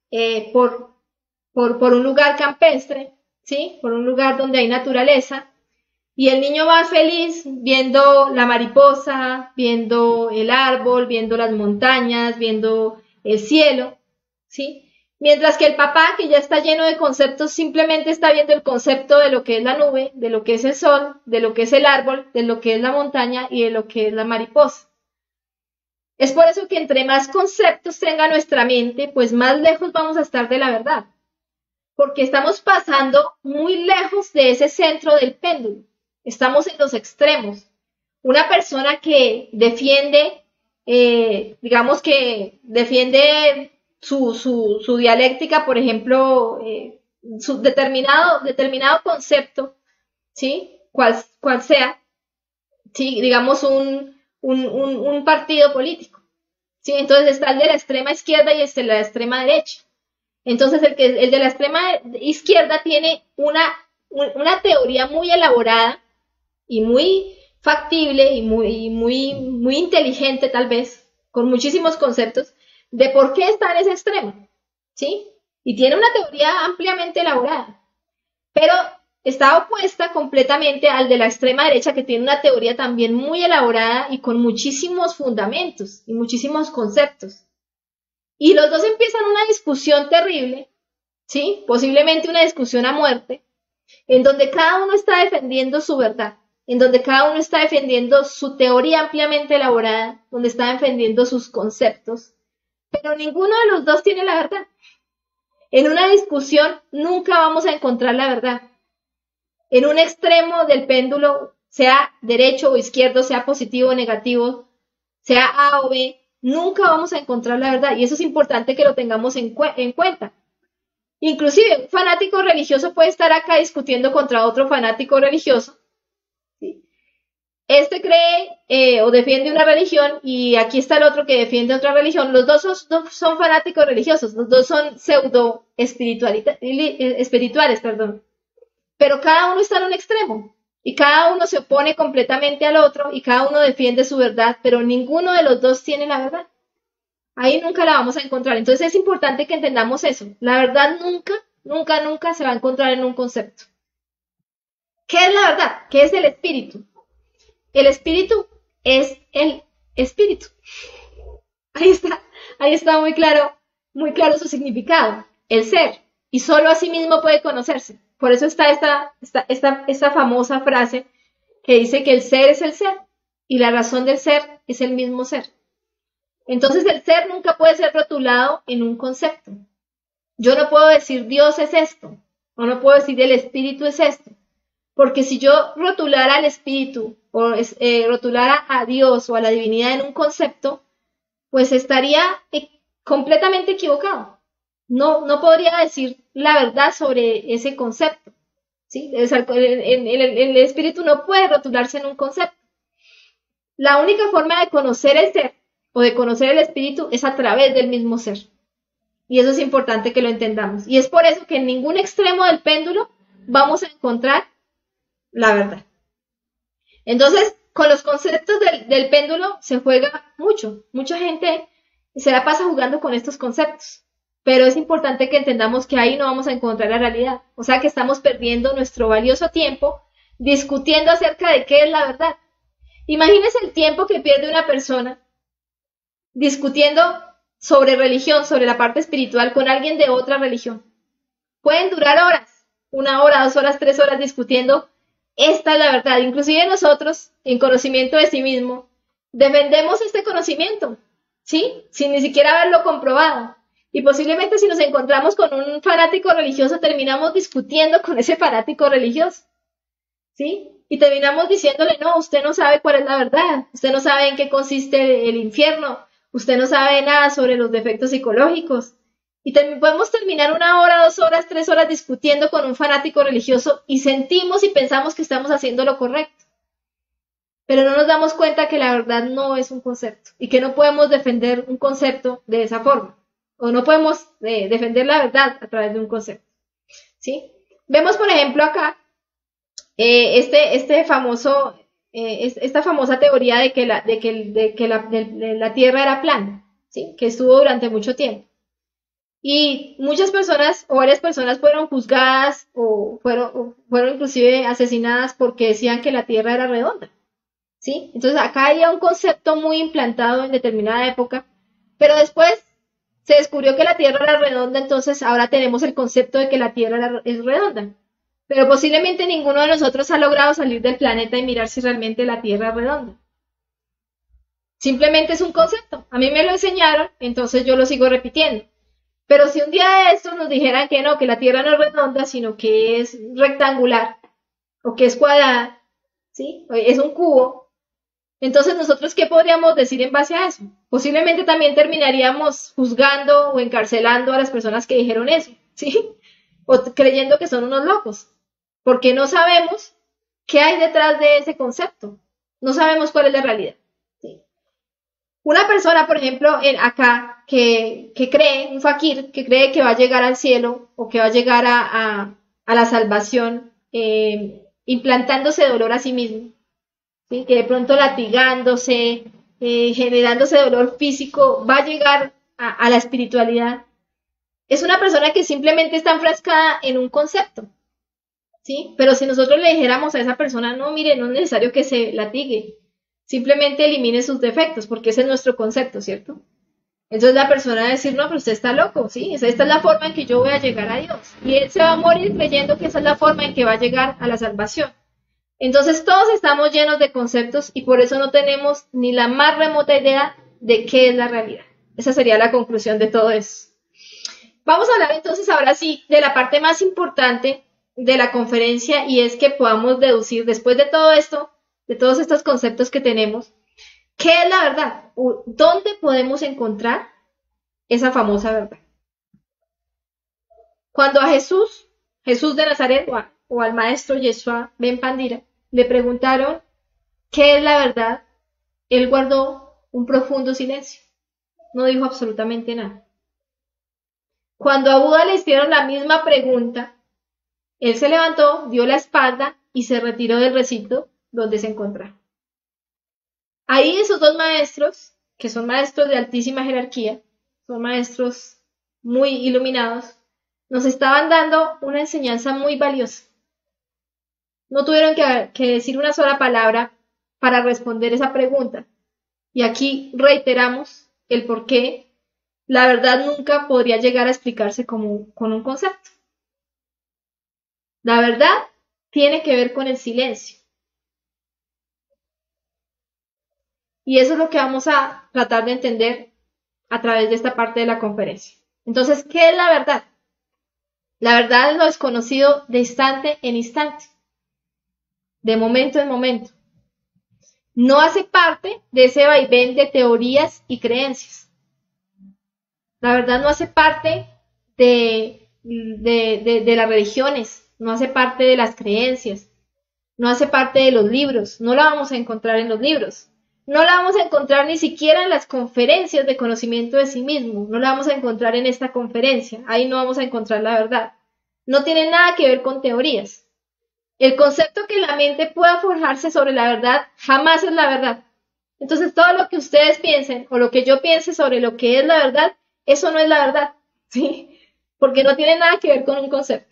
por un lugar campestre, ¿sí? Por un lugar donde hay naturaleza. Y el niño va feliz viendo la mariposa, viendo el árbol, viendo las montañas, viendo el cielo, ¿sí? Mientras que el papá, que ya está lleno de conceptos, simplemente está viendo el concepto de lo que es la nube, de lo que es el sol, de lo que es el árbol, de lo que es la montaña y de lo que es la mariposa. Es por eso que entre más conceptos tenga nuestra mente, pues más lejos vamos a estar de la verdad. Porque estamos pasando muy lejos de ese centro del péndulo. Estamos en los extremos. Una persona que defiende, digamos que defiende su dialéctica, por ejemplo, su determinado concepto, ¿sí? Cual sea, ¿sí? Digamos un partido político, ¿sí? Entonces está el de la extrema izquierda y el de la extrema derecha. Entonces el de la extrema izquierda tiene una teoría muy elaborada y muy factible y muy inteligente tal vez, con muchísimos conceptos, de por qué está en ese extremo, ¿sí? Y tiene una teoría ampliamente elaborada, pero está opuesta completamente al de la extrema derecha, que tiene una teoría también muy elaborada y con muchísimos fundamentos y muchísimos conceptos. Y los dos empiezan una discusión terrible, ¿sí? Posiblemente una discusión a muerte, en donde cada uno está defendiendo su verdad, en donde cada uno está defendiendo su teoría ampliamente elaborada, donde está defendiendo sus conceptos, pero ninguno de los dos tiene la verdad. En una discusión nunca vamos a encontrar la verdad. En un extremo del péndulo, sea derecho o izquierdo, sea positivo o negativo, sea A o B, nunca vamos a encontrar la verdad. Y eso es importante que lo tengamos en cuenta. Inclusive, un fanático religioso puede estar acá discutiendo contra otro fanático religioso. ¿Sí? Este cree o defiende una religión y aquí está el otro que defiende otra religión. Los dos son fanáticos religiosos, los dos son pseudo espirituales, perdón. Pero cada uno está en un extremo y cada uno se opone completamente al otro y cada uno defiende su verdad, pero ninguno de los dos tiene la verdad. Ahí nunca la vamos a encontrar. Entonces es importante que entendamos eso. La verdad nunca se va a encontrar en un concepto. ¿Qué es la verdad? ¿Qué es el espíritu? El espíritu es el espíritu. Ahí está muy claro su significado. El ser. Y solo así mismo puede conocerse. Por eso está esta famosa frase que dice que el ser es el ser y la razón del ser es el mismo ser. Entonces el ser nunca puede ser rotulado en un concepto. Yo no puedo decir Dios es esto, o no puedo decir el espíritu es esto, porque si yo rotulara al espíritu o rotulara a Dios o a la divinidad en un concepto, pues estaría completamente equivocado. No podría decir la verdad sobre ese concepto, ¿sí? El espíritu no puede rotularse en un concepto. La única forma de conocer el ser o de conocer el espíritu es a través del mismo ser. Y eso es importante que lo entendamos. Y es por eso que en ningún extremo del péndulo vamos a encontrar la verdad. Entonces, con los conceptos del péndulo se juega mucho. Mucha gente se la pasa jugando con estos conceptos. Pero es importante que entendamos que ahí no vamos a encontrar la realidad. O sea que estamos perdiendo nuestro valioso tiempo discutiendo acerca de qué es la verdad. Imagínense el tiempo que pierde una persona discutiendo sobre religión, sobre la parte espiritual con alguien de otra religión. Pueden durar horas, 1 hora, 2 horas, 3 horas discutiendo. Esta es la verdad. Inclusive nosotros, en conocimiento de sí mismo, defendemos este conocimiento, ¿sí? Sin ni siquiera haberlo comprobado. Y posiblemente si nos encontramos con un fanático religioso, terminamos discutiendo con ese fanático religioso, ¿sí? Y terminamos diciéndole, no, usted no sabe cuál es la verdad, usted no sabe en qué consiste el infierno, usted no sabe nada sobre los defectos psicológicos. Y podemos terminar 1 hora, 2 horas, 3 horas discutiendo con un fanático religioso y sentimos y pensamos que estamos haciendo lo correcto. Pero no nos damos cuenta que la verdad no es un concepto y que no podemos defender un concepto de esa forma. O no podemos defender la verdad a través de un concepto, ¿sí? Vemos, por ejemplo, acá esta famosa teoría de que la Tierra era plana, ¿sí? Que estuvo durante mucho tiempo. Y muchas personas o varias personas fueron juzgadas o fueron inclusive asesinadas porque decían que la Tierra era redonda, ¿sí? Entonces acá había un concepto muy implantado en determinada época, pero después se descubrió que la Tierra era redonda, entonces ahora tenemos el concepto de que la Tierra es redonda. Pero posiblemente ninguno de nosotros ha logrado salir del planeta y mirar si realmente la Tierra es redonda. Simplemente es un concepto. A mí me lo enseñaron, entonces yo lo sigo repitiendo. Pero si un día de estos nos dijeran que no, que la Tierra no es redonda, sino que es rectangular, o que es cuadrada, ¿sí? Es un cubo, entonces nosotros, ¿qué podríamos decir en base a eso? Posiblemente también terminaríamos juzgando o encarcelando a las personas que dijeron eso, ¿sí? O creyendo que son unos locos, porque no sabemos qué hay detrás de ese concepto. No sabemos cuál es la realidad. ¿Sí? Una persona, por ejemplo, acá, que cree, un fakir, que cree que va a llegar al cielo o que va a llegar a la salvación, implantándose dolor a sí mismo, ¿sí? Que de pronto latigándose, generándose dolor físico, va a llegar a la espiritualidad. Es una persona que simplemente está enfrascada en un concepto, ¿sí? Pero si nosotros le dijéramos a esa persona, no, mire, no es necesario que se latigue, simplemente elimine sus defectos, porque ese es nuestro concepto, ¿cierto? Entonces la persona va a decir, no, pero usted está loco, ¿sí? Esta es la forma en que yo voy a llegar a Dios. Y él se va a morir creyendo que esa es la forma en que va a llegar a la salvación. Entonces todos estamos llenos de conceptos y por eso no tenemos ni la más remota idea de qué es la realidad. Esa sería la conclusión de todo eso. Vamos a hablar entonces ahora sí de la parte más importante de la conferencia y es que podamos deducir después de todo esto, de todos estos conceptos que tenemos, ¿qué es la verdad? ¿Dónde podemos encontrar esa famosa verdad? Cuando a Jesús de Nazaret o al maestro Yeshua Ben Pandira le preguntaron qué es la verdad, él guardó un profundo silencio. No dijo absolutamente nada. Cuando a Buda le hicieron la misma pregunta, él se levantó, dio la espalda y se retiró del recinto donde se encontraba. Ahí esos dos maestros, que son maestros de altísima jerarquía, son maestros muy iluminados, nos estaban dando una enseñanza muy valiosa. No tuvieron que decir una sola palabra para responder esa pregunta. Y aquí reiteramos el por qué la verdad nunca podría llegar a explicarse con un concepto. La verdad tiene que ver con el silencio. Y eso es lo que vamos a tratar de entender a través de esta parte de la conferencia. Entonces, ¿qué es la verdad? La verdad es lo desconocido de instante en instante, de momento en momento. No hace parte de ese vaivén de teorías y creencias. La verdad no hace parte de las religiones, no hace parte de las creencias, no hace parte de los libros, no la vamos a encontrar en los libros. No la vamos a encontrar ni siquiera en las conferencias de conocimiento de sí mismo. No la vamos a encontrar en esta conferencia. Ahí no vamos a encontrar la verdad. No tiene nada que ver con teorías. El concepto que la mente pueda forjarse sobre la verdad jamás es la verdad. Entonces todo lo que ustedes piensen o lo que yo piense sobre lo que es la verdad, eso no es la verdad, ¿sí? Porque no tiene nada que ver con un concepto.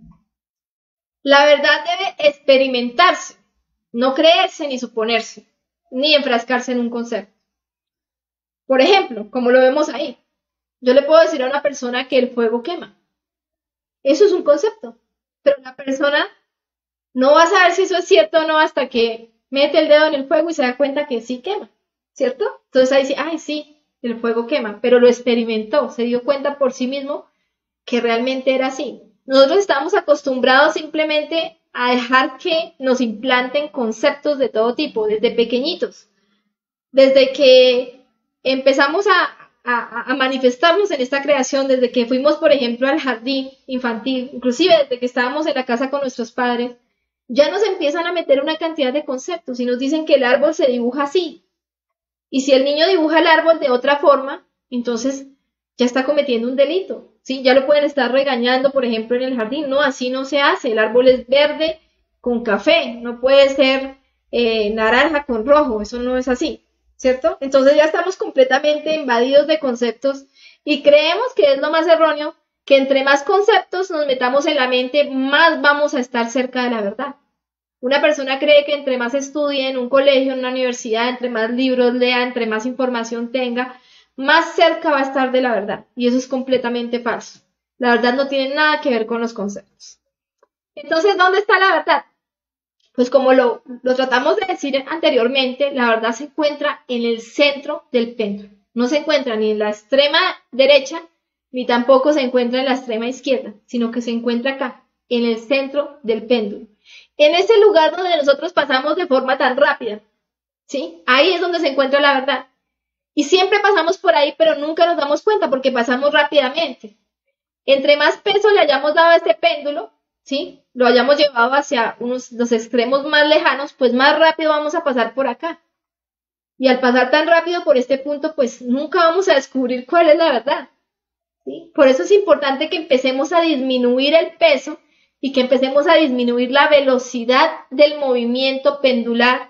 La verdad debe experimentarse, no creerse ni suponerse, ni enfrascarse en un concepto. Por ejemplo, como lo vemos ahí, yo le puedo decir a una persona que el fuego quema. Eso es un concepto, pero la persona no va a saber si eso es cierto o no hasta que mete el dedo en el fuego y se da cuenta que sí quema, ¿cierto? Entonces ahí sí, ay, sí, el fuego quema, pero lo experimentó, se dio cuenta por sí mismo que realmente era así. Nosotros estamos acostumbrados simplemente a dejar que nos implanten conceptos de todo tipo, desde pequeñitos. Desde que empezamos a manifestarnos en esta creación, desde que fuimos, por ejemplo, al jardín infantil, inclusive desde que estábamos en la casa con nuestros padres, ya nos empiezan a meter una cantidad de conceptos y nos dicen que el árbol se dibuja así. Y si el niño dibuja el árbol de otra forma, entonces ya está cometiendo un delito. ¿Sí? Ya lo pueden estar regañando, por ejemplo, en el jardín. No, así no se hace. El árbol es verde con café, no puede ser naranja con rojo, eso no es así, ¿cierto? Entonces ya estamos completamente invadidos de conceptos y creemos que es lo más erróneo, que entre más conceptos nos metamos en la mente, más vamos a estar cerca de la verdad. Una persona cree que entre más estudie en un colegio, en una universidad, entre más libros lea, entre más información tenga, más cerca va a estar de la verdad. Y eso es completamente falso. La verdad no tiene nada que ver con los conceptos. Entonces, ¿dónde está la verdad? Pues como lo tratamos de decir anteriormente, la verdad se encuentra en el centro del péndulo. No se encuentra ni en la extrema derecha, ni tampoco se encuentra en la extrema izquierda, sino que se encuentra acá, en el centro del péndulo. En ese lugar donde nosotros pasamos de forma tan rápida, ¿sí? Ahí es donde se encuentra la verdad. Y siempre pasamos por ahí, pero nunca nos damos cuenta porque pasamos rápidamente. Entre más peso le hayamos dado a este péndulo, ¿sí? Lo hayamos llevado hacia los extremos más lejanos, pues más rápido vamos a pasar por acá. Y al pasar tan rápido por este punto, pues nunca vamos a descubrir cuál es la verdad, ¿sí? Por eso es importante que empecemos a disminuir el peso y que empecemos a disminuir la velocidad del movimiento pendular,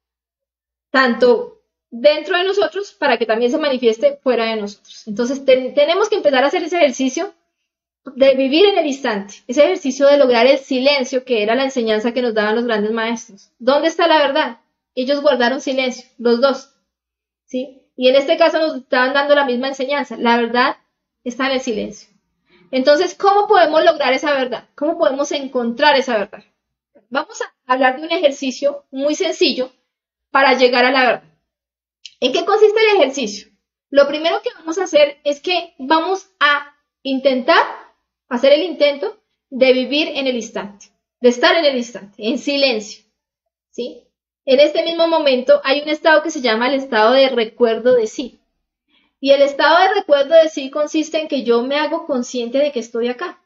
tanto dentro de nosotros para que también se manifieste fuera de nosotros. Entonces tenemos que empezar a hacer ese ejercicio de vivir en el instante, ese ejercicio de lograr el silencio, que era la enseñanza que nos daban los grandes maestros. ¿Dónde está la verdad? Ellos guardaron silencio, los dos, ¿sí? Y en este caso nos estaban dando la misma enseñanza. La verdad está en el silencio. Entonces, ¿cómo podemos lograr esa verdad? ¿Cómo podemos encontrar esa verdad? Vamos a hablar de un ejercicio muy sencillo para llegar a la verdad. ¿En qué consiste el ejercicio? Lo primero que vamos a hacer es que vamos a intentar hacer el intento de vivir en el instante, de estar en el instante, en silencio, ¿sí? En este mismo momento hay un estado que se llama el estado de recuerdo de sí. Y el estado de recuerdo de sí consiste en que yo me hago consciente de que estoy acá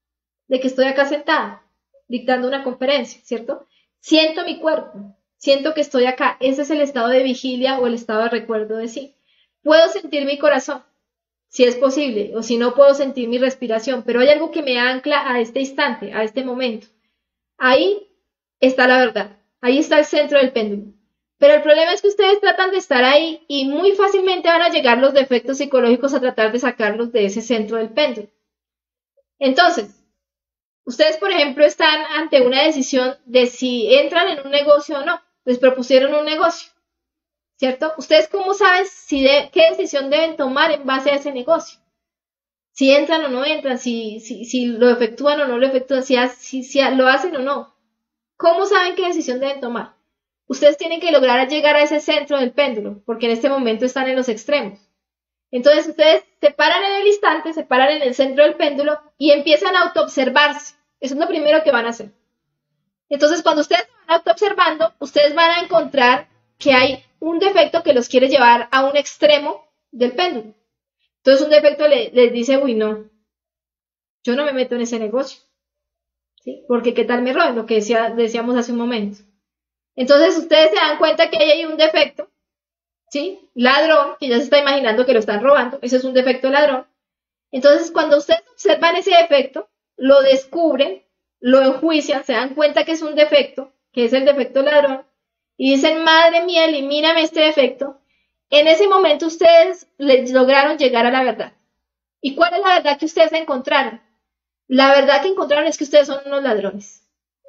sentada, dictando una conferencia, ¿cierto? Siento mi cuerpo, siento que estoy acá. Ese es el estado de vigilia o el estado de recuerdo de sí. Puedo sentir mi corazón, si es posible, o si no puedo sentir mi respiración, pero hay algo que me ancla a este instante, a este momento. Ahí está la verdad, ahí está el centro del péndulo. Pero el problema es que ustedes tratan de estar ahí y muy fácilmente van a llegar los defectos psicológicos a tratar de sacarlos de ese centro del péndulo. Entonces, ustedes, por ejemplo, están ante una decisión de si entran en un negocio o no. Les propusieron un negocio, ¿cierto? ¿Ustedes cómo saben qué decisión deben tomar en base a ese negocio? Si entran o no entran, si lo efectúan o no lo efectúan, si lo hacen o no. ¿Cómo saben qué decisión deben tomar? Ustedes tienen que lograr llegar a ese centro del péndulo, porque en este momento están en los extremos. Entonces ustedes se paran en el instante, se paran en el centro del péndulo y empiezan a autoobservarse. Eso es lo primero que van a hacer. Entonces cuando ustedes se van autoobservando, ustedes van a encontrar que hay un defecto que los quiere llevar a un extremo del péndulo. Entonces un defecto les dice, uy, no, yo no me meto en ese negocio, ¿sí? Porque qué tal me roben, lo que decíamos hace un momento. Entonces ustedes se dan cuenta que ahí hay un defecto, ¿sí? Ladrón, que ya se está imaginando que lo están robando, ese es un defecto ladrón. Entonces cuando ustedes observan ese defecto, lo descubren, lo enjuician, se dan cuenta que es un defecto, que es el defecto ladrón, y dicen, madre mía, elimíname este defecto. En ese momento ustedes les lograron llegar a la verdad. ¿Y cuál es la verdad que ustedes encontraron? La verdad que encontraron es que ustedes son unos ladrones.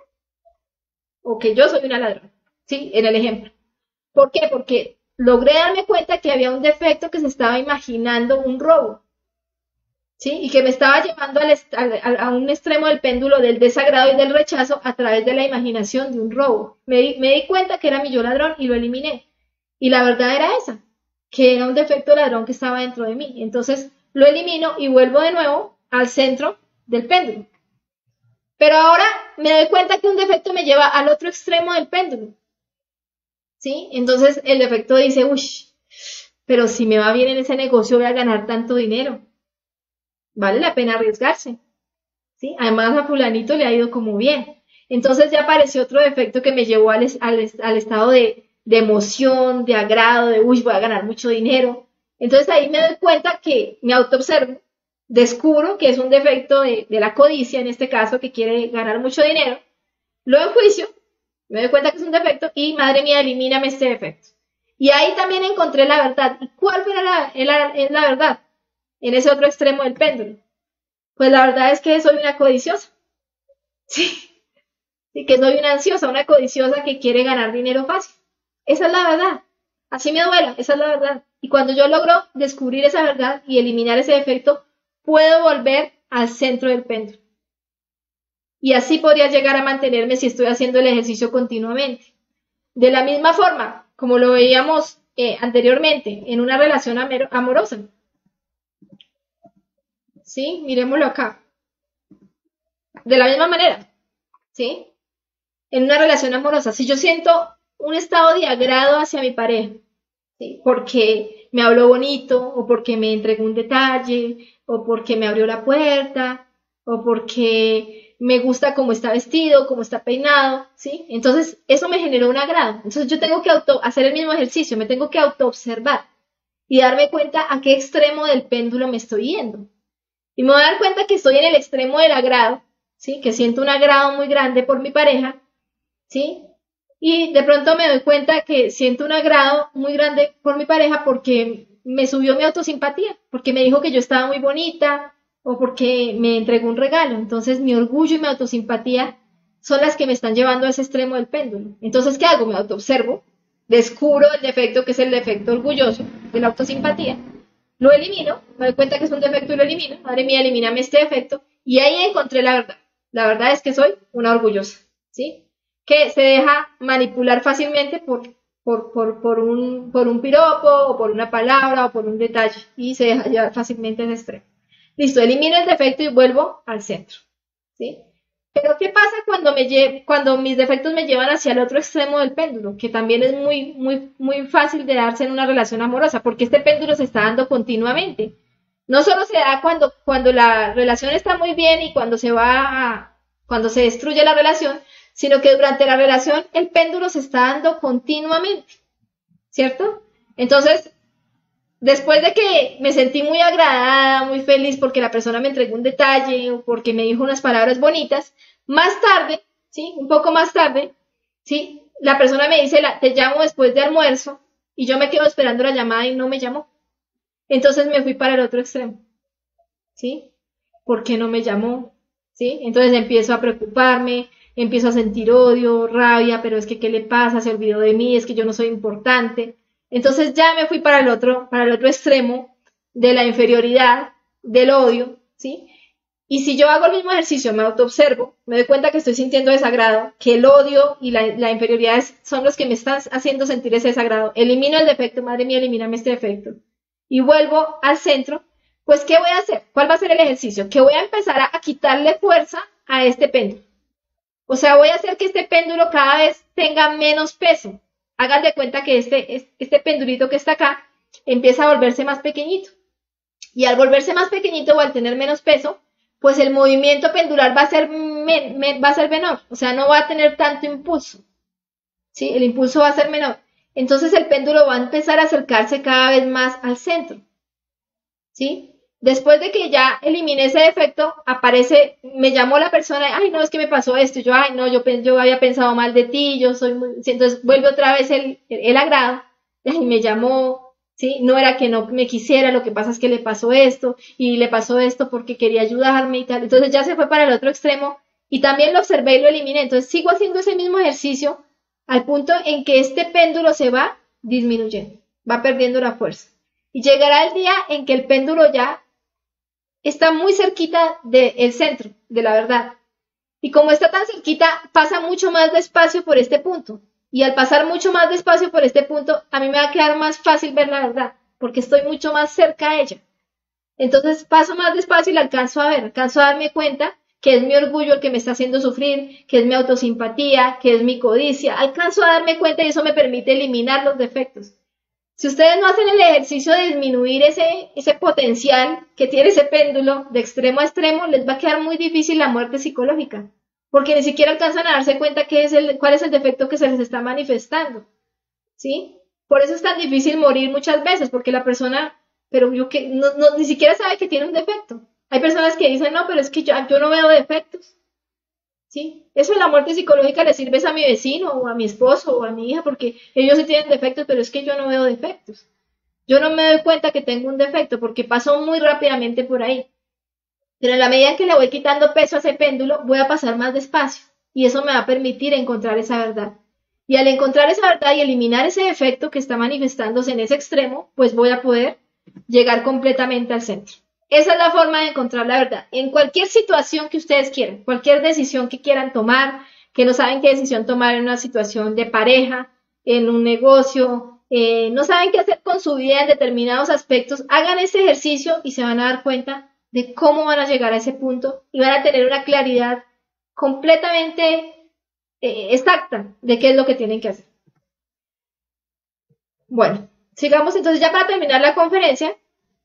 O que yo soy una ladrona, ¿sí? En el ejemplo. ¿Por qué? Porque logré darme cuenta que había un defecto que se estaba imaginando un robo, ¿sí? Y que me estaba llevando a un extremo del péndulo del desagrado y del rechazo a través de la imaginación de un robo. Me di cuenta que era mi yo ladrón y lo eliminé. Y la verdad era esa, que era un defecto ladrón que estaba dentro de mí. Entonces lo elimino y vuelvo de nuevo al centro del péndulo. Pero ahora me doy cuenta que un defecto me lleva al otro extremo del péndulo, ¿sí? Entonces el defecto dice, uy, pero si me va bien en ese negocio voy a ganar tanto dinero. Vale la pena arriesgarse, ¿sí? Además a fulanito le ha ido como bien. Entonces ya apareció otro defecto que me llevó al estado de emoción, de agrado, de, uy, voy a ganar mucho dinero. Entonces ahí me doy cuenta que me autoobservo, descubro que es un defecto de la codicia, en este caso, que quiere ganar mucho dinero, lo enjuicio, me doy cuenta que es un defecto y, madre mía, elimíname este defecto. Y ahí también encontré la verdad. ¿Y cuál fue la verdad? En ese otro extremo del péndulo. Pues la verdad es que soy una codiciosa. Sí, que soy una ansiosa, una codiciosa que quiere ganar dinero fácil. Esa es la verdad. Así me duela, esa es la verdad. Y cuando yo logro descubrir esa verdad y eliminar ese defecto, puedo volver al centro del péndulo. Y así podría llegar a mantenerme si estoy haciendo el ejercicio continuamente. De la misma forma, como lo veíamos anteriormente, en una relación amorosa. ¿Sí? Miremoslo acá. De la misma manera, ¿sí? En una relación amorosa, si yo siento un estado de agrado hacia mi pareja, ¿sí? Porque me habló bonito, o porque me entregó un detalle, o porque me abrió la puerta, o porque me gusta cómo está vestido, cómo está peinado, ¿sí? Entonces, eso me generó un agrado. Entonces, yo tengo que hacer el mismo ejercicio, me tengo que autoobservar y darme cuenta a qué extremo del péndulo me estoy yendo. Y me voy a dar cuenta que estoy en el extremo del agrado, ¿sí? Que siento un agrado muy grande por mi pareja, ¿sí? Y de pronto me doy cuenta que siento un agrado muy grande por mi pareja porque me subió mi autosimpatía, porque me dijo que yo estaba muy bonita o porque me entregó un regalo. Entonces mi orgullo y mi autosimpatía son las que me están llevando a ese extremo del péndulo. Entonces, ¿qué hago? Me autoobservo, descubro el defecto que es el defecto orgulloso de la autosimpatía, lo elimino, me doy cuenta que es un defecto y lo elimino. Madre mía, elimíname este defecto. Y ahí encontré la verdad. La verdad es que soy una orgullosa, ¿sí? Que se deja manipular fácilmente por un piropo, o por una palabra, o por un detalle. Y se deja llevar fácilmente a ese extremo. Listo, elimino el defecto y vuelvo al centro, ¿sí? Pero ¿qué pasa cuando mis defectos me llevan hacia el otro extremo del péndulo? Que también es muy fácil de darse en una relación amorosa, porque este péndulo se está dando continuamente. No solo se da cuando la relación está muy bien y cuando cuando se destruye la relación, sino que durante la relación el péndulo se está dando continuamente, ¿cierto? Entonces, después de que me sentí muy agradada, muy feliz porque la persona me entregó un detalle o porque me dijo unas palabras bonitas, más tarde, ¿sí? Un poco más tarde, ¿sí? La persona me dice, te llamo después de almuerzo y yo me quedo esperando la llamada y no me llamó. Entonces me fui para el otro extremo, ¿sí? ¿Por qué no me llamó? ¿Sí? Entonces empiezo a preocuparme, empiezo a sentir odio, rabia, pero es que ¿qué le pasa? Se olvidó de mí, es que yo no soy importante. Entonces ya me fui para el otro extremo de la inferioridad, del odio, ¿sí? Y si yo hago el mismo ejercicio, me autoobservo, me doy cuenta que estoy sintiendo desagrado, que el odio y la inferioridad son los que me están haciendo sentir ese desagrado. Elimino el defecto, madre mía, elimíname este defecto. Y vuelvo al centro, pues ¿qué voy a hacer? ¿Cuál va a ser el ejercicio? Que voy a empezar a quitarle fuerza a este péndulo. O sea, voy a hacer que este péndulo cada vez tenga menos peso. Hagan de cuenta que este pendulito que está acá empieza a volverse más pequeñito. Y al volverse más pequeñito o al tener menos peso, pues el movimiento pendular va a ser menor. O sea, no va a tener tanto impulso. ¿Sí? El impulso va a ser menor. Entonces el péndulo va a empezar a acercarse cada vez más al centro. ¿Sí? Después de que ya eliminé ese defecto, aparece, me llamó la persona, ay, no, es que me pasó esto, y yo, ay, no, yo había pensado mal de ti, yo soy muy, entonces vuelve otra vez el agrado, ay, me llamó, ¿sí? No era que no me quisiera, lo que pasa es que le pasó esto, y le pasó esto porque quería ayudarme y tal, entonces ya se fue para el otro extremo, y también lo observé y lo eliminé, entonces sigo haciendo ese mismo ejercicio, al punto en que este péndulo se va disminuyendo, va perdiendo la fuerza, y llegará el día en que el péndulo ya está muy cerquita del centro, de la verdad. Y como está tan cerquita, pasa mucho más despacio por este punto. Y al pasar mucho más despacio por este punto, a mí me va a quedar más fácil ver la verdad, porque estoy mucho más cerca a ella. Entonces paso más despacio y la alcanzo a ver, alcanzo a darme cuenta que es mi orgullo el que me está haciendo sufrir, que es mi autosimpatía, que es mi codicia. Alcanzo a darme cuenta y eso me permite eliminar los defectos. Si ustedes no hacen el ejercicio de disminuir ese potencial que tiene ese péndulo de extremo a extremo, les va a quedar muy difícil la muerte psicológica, porque ni siquiera alcanzan a darse cuenta cuál es el defecto que se les está manifestando, ¿sí? Por eso es tan difícil morir muchas veces, porque la persona, pero ni siquiera sabe que tiene un defecto. Hay personas que dicen, no, pero es que yo no veo defectos. ¿Sí? Eso en la muerte psicológica le sirve a mi vecino o a mi esposo o a mi hija porque ellos sí tienen defectos, pero es que yo no veo defectos. Yo no me doy cuenta que tengo un defecto porque pasó muy rápidamente por ahí. Pero en la medida que le voy quitando peso a ese péndulo, voy a pasar más despacio y eso me va a permitir encontrar esa verdad. Y al encontrar esa verdad y eliminar ese defecto que está manifestándose en ese extremo, pues voy a poder llegar completamente al centro. Esa es la forma de encontrar la verdad. En cualquier situación que ustedes quieran, cualquier decisión que quieran tomar, que no saben qué decisión tomar en una situación de pareja, en un negocio, no saben qué hacer con su vida en determinados aspectos, hagan ese ejercicio y se van a dar cuenta de cómo van a llegar a ese punto y van a tener una claridad completamente exacta de qué es lo que tienen que hacer. Bueno, sigamos entonces ya para terminar la conferencia.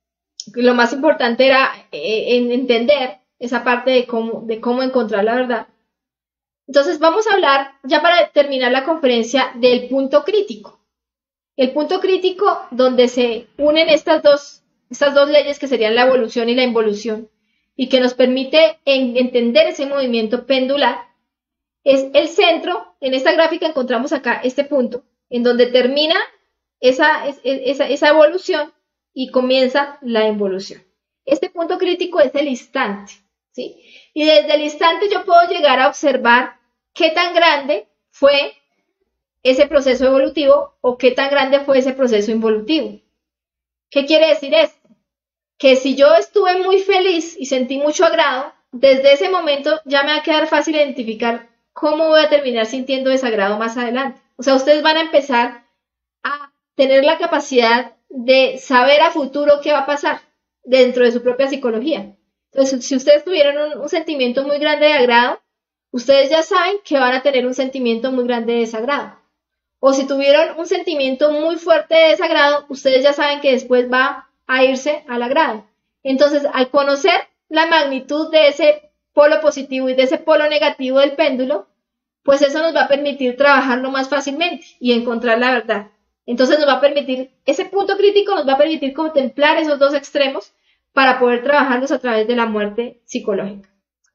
Lo más importante era entender esa parte de cómo encontrar la verdad. Entonces vamos a hablar, ya para terminar la conferencia, del punto crítico. El punto crítico donde se unen estas dos leyes que serían la evolución y la involución, y que nos permite entender ese movimiento pendular, es el centro. En esta gráfica encontramos acá este punto, en donde termina esa evolución y comienza la involución. Este punto crítico es el instante, ¿sí? Y desde el instante yo puedo llegar a observar qué tan grande fue ese proceso evolutivo o qué tan grande fue ese proceso involutivo. ¿Qué quiere decir esto? Que si yo estuve muy feliz y sentí mucho agrado, desde ese momento ya me va a quedar fácil identificar cómo voy a terminar sintiendo desagrado más adelante. O sea, ustedes van a empezar a tener la capacidad de saber a futuro qué va a pasar dentro de su propia psicología. Entonces, si ustedes tuvieron un sentimiento muy grande de agrado, ustedes ya saben que van a tener un sentimiento muy grande de desagrado. O si tuvieron un sentimiento muy fuerte de desagrado, ustedes ya saben que después va a irse al agrado. Entonces, al conocer la magnitud de ese polo positivo y de ese polo negativo del péndulo, pues eso nos va a permitir trabajarlo más fácilmente y encontrar la verdad. Entonces nos va a permitir, ese punto crítico nos va a permitir contemplar esos dos extremos para poder trabajarlos a través de la muerte psicológica.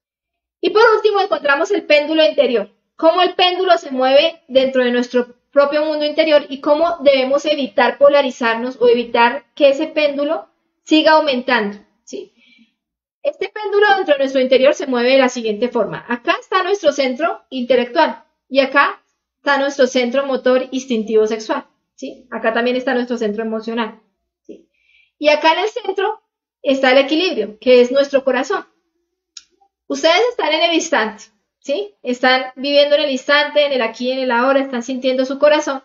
Y por último encontramos el péndulo interior, cómo el péndulo se mueve dentro de nuestro propio mundo interior y cómo debemos evitar polarizarnos o evitar que ese péndulo siga aumentando, ¿sí? Este péndulo dentro de nuestro interior se mueve de la siguiente forma. Acá está nuestro centro intelectual y acá está nuestro centro motor instintivo sexual, ¿sí? Acá también está nuestro centro emocional, ¿sí? Y acá en el centro está el equilibrio, que es nuestro corazón. Ustedes están en el instante, ¿sí? Están viviendo en el instante, en el aquí, en el ahora, están sintiendo su corazón.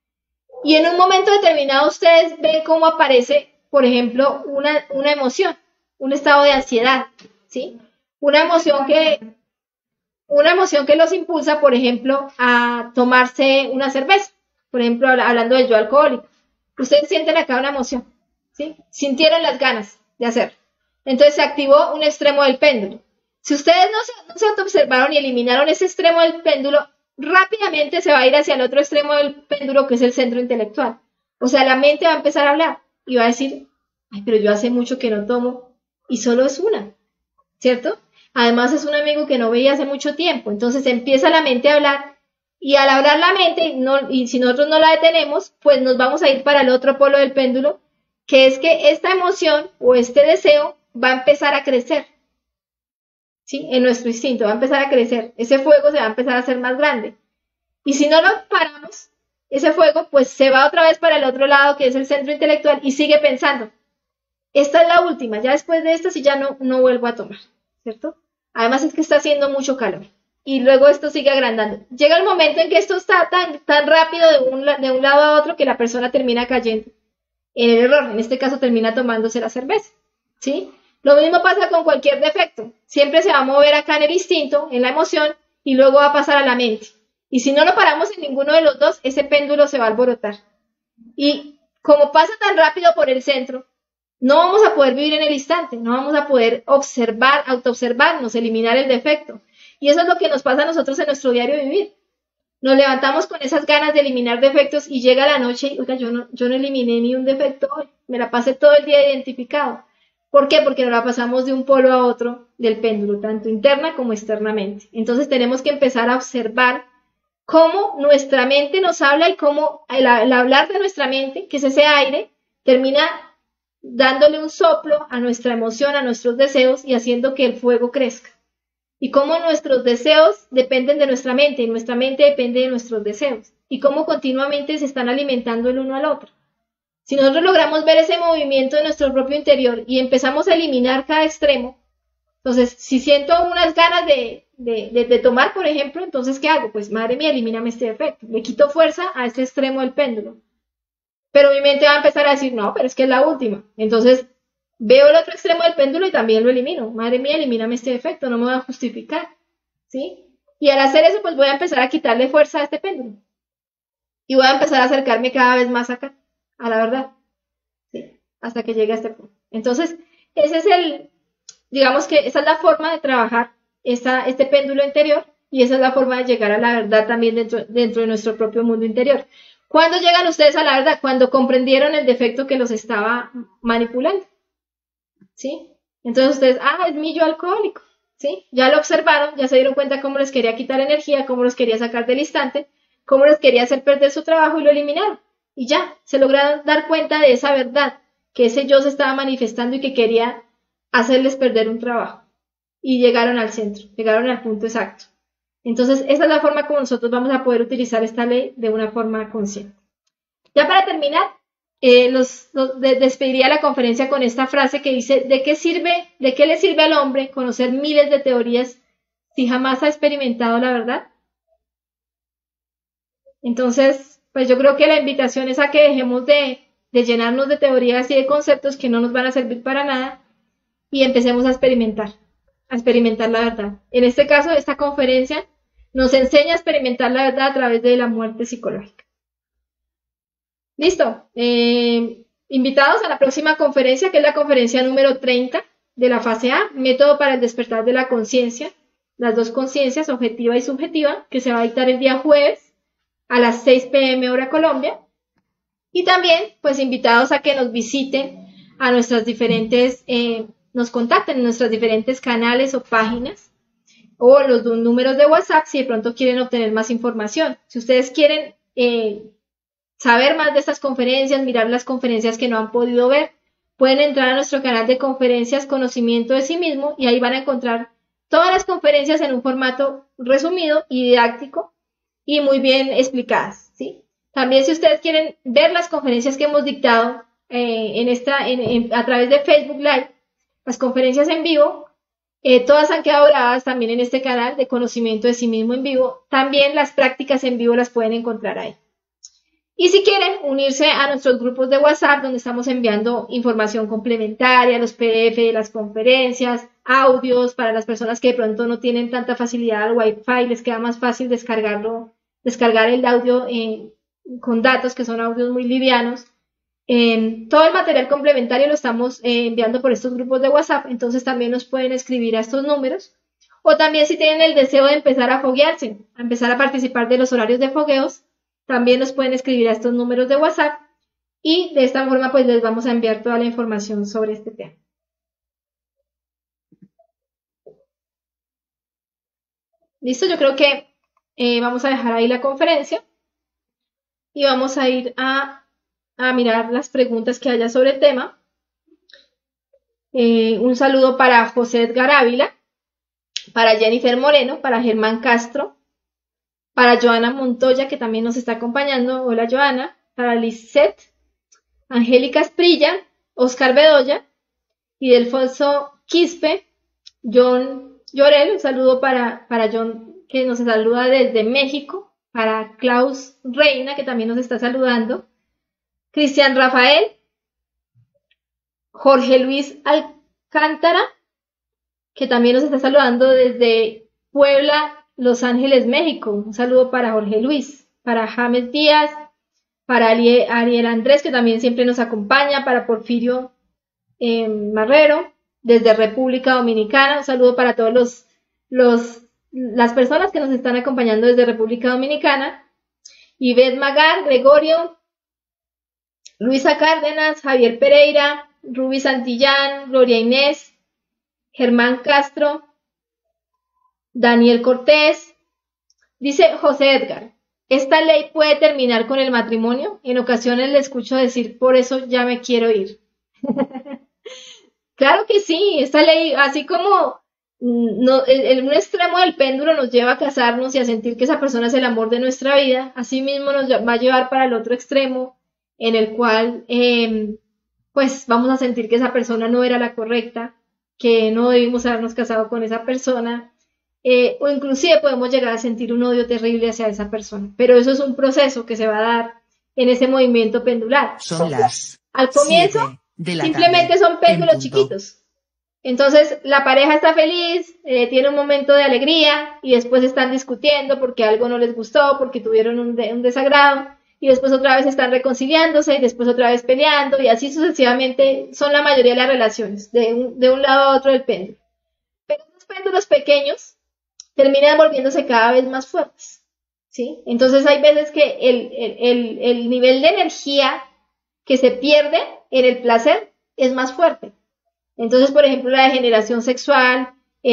Y en un momento determinado ustedes ven cómo aparece, por ejemplo, una emoción, un estado de ansiedad, ¿sí? Una emoción que los impulsa, por ejemplo, a tomarse una cerveza. Por ejemplo, hablando del yo alcohólico. Ustedes sienten acá una emoción, ¿sí? Sintieron las ganas de hacerlo. Entonces se activó un extremo del péndulo. Si ustedes no se autoobservaron y eliminaron ese extremo del péndulo, rápidamente se va a ir hacia el otro extremo del péndulo, que es el centro intelectual. O sea, la mente va a empezar a hablar y va a decir, ay, pero yo hace mucho que no tomo y solo es una, ¿cierto? Además es un amigo que no veía hace mucho tiempo. Entonces empieza la mente a hablar y al hablar la mente, y si nosotros no la detenemos, pues nos vamos a ir para el otro polo del péndulo, que es que esta emoción o este deseo va a empezar a crecer, ¿sí? En nuestro instinto va a empezar a crecer. Ese fuego se va a empezar a hacer más grande. Y si no lo paramos, ese fuego pues se va otra vez para el otro lado, que es el centro intelectual, y sigue pensando, esta es la última, ya después de esta sí ya no vuelvo a tomar, ¿cierto? Además es que está haciendo mucho calor. Y luego esto sigue agrandando. Llega el momento en que esto está tan rápido de un lado a otro que la persona termina cayendo en el error. En este caso termina tomándose la cerveza, ¿sí? Lo mismo pasa con cualquier defecto. Siempre se va a mover acá en el instinto, en la emoción, y luego va a pasar a la mente. Y si no lo paramos en ninguno de los dos, ese péndulo se va a alborotar. Y como pasa tan rápido por el centro, no vamos a poder vivir en el instante, no vamos a poder observar, autoobservarnos, eliminar el defecto. Y eso es lo que nos pasa a nosotros en nuestro diario vivir. Nos levantamos con esas ganas de eliminar defectos y llega la noche y, oiga, yo no eliminé ni un defecto hoy, me la pasé todo el día identificado. ¿Por qué? Porque nos la pasamos de un polo a otro del péndulo, tanto interna como externamente. Entonces tenemos que empezar a observar cómo nuestra mente nos habla y cómo el hablar de nuestra mente, que es ese aire, termina dándole un soplo a nuestra emoción, a nuestros deseos y haciendo que el fuego crezca. Y cómo nuestros deseos dependen de nuestra mente y nuestra mente depende de nuestros deseos. y cómo continuamente se están alimentando el uno al otro. Si nosotros logramos ver ese movimiento de nuestro propio interior y empezamos a eliminar cada extremo, entonces, si siento unas ganas de tomar, por ejemplo, entonces, ¿qué hago? Pues, madre mía, elimíname este defecto. Le quito fuerza a este extremo del péndulo. Pero mi mente va a empezar a decir, no, pero es que es la última. Entonces, veo el otro extremo del péndulo y también lo elimino. Madre mía, elimíname este defecto, no me voy a justificar. ¿Sí? Y al hacer eso, pues voy a empezar a quitarle fuerza a este péndulo. Y voy a empezar a acercarme cada vez más acá, a la verdad. ¿Sí? Hasta que llegue a este punto. Entonces, ese es digamos que esa es la forma de trabajar este péndulo interior y esa es la forma de llegar a la verdad también dentro de nuestro propio mundo interior. ¿Cuándo llegan ustedes a la verdad? Cuando comprendieron el defecto que los estaba manipulando. ¿Sí? Entonces ustedes, es mi yo alcohólico. ¿Sí? Ya lo observaron, ya se dieron cuenta cómo les quería quitar energía, cómo los quería sacar del instante, cómo les quería hacer perder su trabajo y lo eliminaron. Y ya, se lograron dar cuenta de esa verdad, que ese yo se estaba manifestando y que quería hacerles perder un trabajo. Y llegaron al centro, llegaron al punto exacto. Entonces, esa es la forma como nosotros vamos a poder utilizar esta ley de una forma consciente. Ya para terminar, despediría la conferencia con esta frase que dice, ¿de qué le sirve al hombre conocer miles de teorías si jamás ha experimentado la verdad? Entonces, pues yo creo que la invitación es a que dejemos de llenarnos de teorías y de conceptos que no nos van a servir para nada y empecemos a experimentar la verdad. En este caso, esta conferencia nos enseña a experimentar la verdad a través de la muerte psicológica. Listo. Invitados a la próxima conferencia, que es la conferencia número 30 de la fase A, método para el despertar de la conciencia, las dos conciencias, objetiva y subjetiva, que se va a dictar el día jueves a las 6 p.m. hora Colombia. Y también, pues, invitados a que nos visiten a nuestras diferentes, nos contacten en nuestros diferentes canales o páginas o los números de WhatsApp si de pronto quieren obtener más información. Si ustedes quieren saber más de estas conferencias, mirar las conferencias que no han podido ver, pueden entrar a nuestro canal de conferencias Conocimiento de sí mismo y ahí van a encontrar todas las conferencias en un formato resumido y didáctico y muy bien explicadas, ¿sí? También si ustedes quieren ver las conferencias que hemos dictado a través de Facebook Live, las conferencias en vivo, todas han quedado grabadas también en este canal de Conocimiento de sí mismo en vivo. También las prácticas en vivo las pueden encontrar ahí. Y si quieren unirse a nuestros grupos de WhatsApp, donde estamos enviando información complementaria, los PDF de las conferencias, audios para las personas que de pronto no tienen tanta facilidad al Wi-Fi, les queda más fácil descargar el audio con datos que son audios muy livianos. Todo el material complementario lo estamos enviando por estos grupos de WhatsApp, entonces también nos pueden escribir a estos números. O también si tienen el deseo de empezar a foguearse, a empezar a participar de los horarios de fogueos, también nos pueden escribir a estos números de WhatsApp y de esta forma pues les vamos a enviar toda la información sobre este tema. Listo, yo creo que vamos a dejar ahí la conferencia y vamos a ir a mirar las preguntas que haya sobre el tema. Un saludo para José Edgar Ávila, para Jennifer Moreno, para Germán Castro, para Joana Montoya, que también nos está acompañando. Hola, Joana. Para Lisette, Angélica Esprilla, Oscar Bedoya y Delfonso Quispe, John Llorel. Un saludo para John, que nos saluda desde México. Para Klaus Reina, que también nos está saludando. Cristian Rafael. Jorge Luis Alcántara, que también nos está saludando desde Puebla, Los Ángeles, México. Un saludo para Jorge Luis, para James Díaz, para Ariel Andrés, que también siempre nos acompaña, para Porfirio Marrero, desde República Dominicana. Un saludo para todos las personas que nos están acompañando desde República Dominicana. Ivette Magar, Gregorio, Luisa Cárdenas, Javier Pereira, Ruby Santillán, Gloria Inés, Germán Castro, Daniel Cortés. Dice José Edgar, ¿esta ley puede terminar con el matrimonio? En ocasiones le escucho decir, por eso ya me quiero ir. Claro que sí, esta ley, así como no, un extremo del péndulo nos lleva a casarnos y a sentir que esa persona es el amor de nuestra vida, asimismo nos va a llevar para el otro extremo, en el cual pues vamos a sentir que esa persona no era la correcta, que no debimos habernos casado con esa persona, o inclusive podemos llegar a sentir un odio terrible hacia esa persona. Pero eso es un proceso que se va a dar en ese movimiento pendular. Son las Al comienzo, 7 de la simplemente tarde, son péndulos en punto. chiquitos. Entonces, la pareja está feliz, tiene un momento de alegría y después están discutiendo porque algo no les gustó, porque tuvieron un desagrado y después otra vez están reconciliándose y después otra vez peleando y así sucesivamente son la mayoría de las relaciones, de un lado a otro del péndulo. Pero los péndulos pequeños terminan volviéndose cada vez más fuertes, ¿sí? Entonces hay veces que el nivel de energía que se pierde en el placer es más fuerte. Entonces, por ejemplo, la degeneración sexual,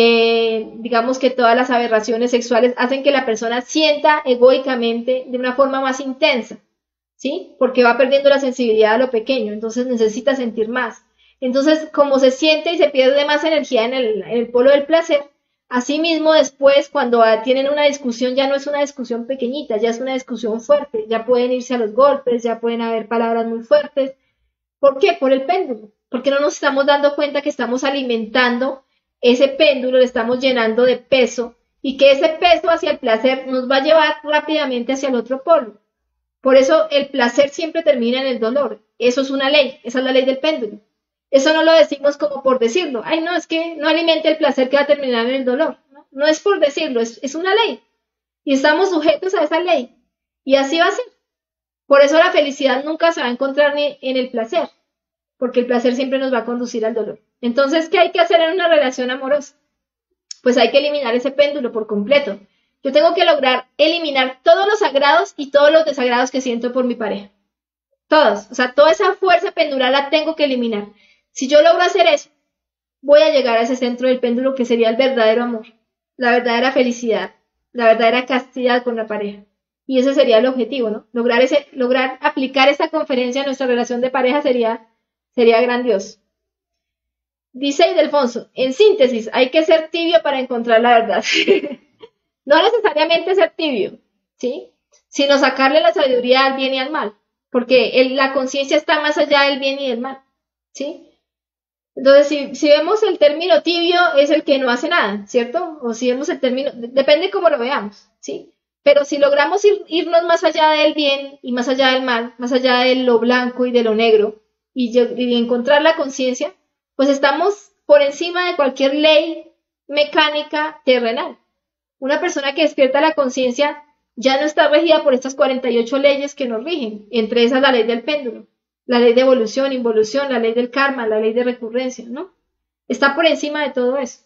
digamos que todas las aberraciones sexuales hacen que la persona sienta egoicamente de una forma más intensa, ¿sí? Porque va perdiendo la sensibilidad a lo pequeño, entonces necesita sentir más. Entonces, como se siente y se pierde más energía en el polo del placer, asimismo después, cuando tienen una discusión, ya no es una discusión pequeñita, ya es una discusión fuerte, ya pueden irse a los golpes, ya pueden haber palabras muy fuertes. ¿Por qué? Por el péndulo. Porque no nos estamos dando cuenta que estamos alimentando ese péndulo, le estamos llenando de peso y que ese peso hacia el placer nos va a llevar rápidamente hacia el otro polo. Por eso el placer siempre termina en el dolor. Eso es una ley, esa es la ley del péndulo. Eso no lo decimos como por decirlo. Ay, no, es que no alimente el placer que va a terminar en el dolor. No es por decirlo, es una ley. Y estamos sujetos a esa ley. Y así va a ser. Por eso la felicidad nunca se va a encontrar ni en el placer, porque el placer siempre nos va a conducir al dolor. Entonces, ¿qué hay que hacer en una relación amorosa? Pues hay que eliminar ese péndulo por completo. Yo tengo que lograr eliminar todos los agrados y todos los desagrados que siento por mi pareja. Todos. O sea, toda esa fuerza pendular la tengo que eliminar. Si yo logro hacer eso, voy a llegar a ese centro del péndulo que sería el verdadero amor, la verdadera felicidad, la verdadera castidad con la pareja. Y ese sería el objetivo, ¿no? Lograr aplicar esta conferencia a nuestra relación de pareja sería grandioso. Dice Ildefonso, en síntesis, hay que ser tibio para encontrar la verdad. No necesariamente ser tibio, ¿sí? Sino sacarle la sabiduría al bien y al mal, porque la conciencia está más allá del bien y del mal, ¿sí? Entonces, si vemos el término tibio, es el que no hace nada, ¿cierto? O si vemos el término, depende cómo lo veamos, ¿sí? Pero si logramos irnos más allá del bien y más allá del mal, más allá de lo blanco y de lo negro, y encontrar la conciencia, pues estamos por encima de cualquier ley mecánica terrenal. Una persona que despierta la conciencia ya no está regida por estas 48 leyes que nos rigen, entre esas la ley del péndulo, la ley de evolución, involución, la ley del karma, la ley de recurrencia, ¿no? Está por encima de todo eso.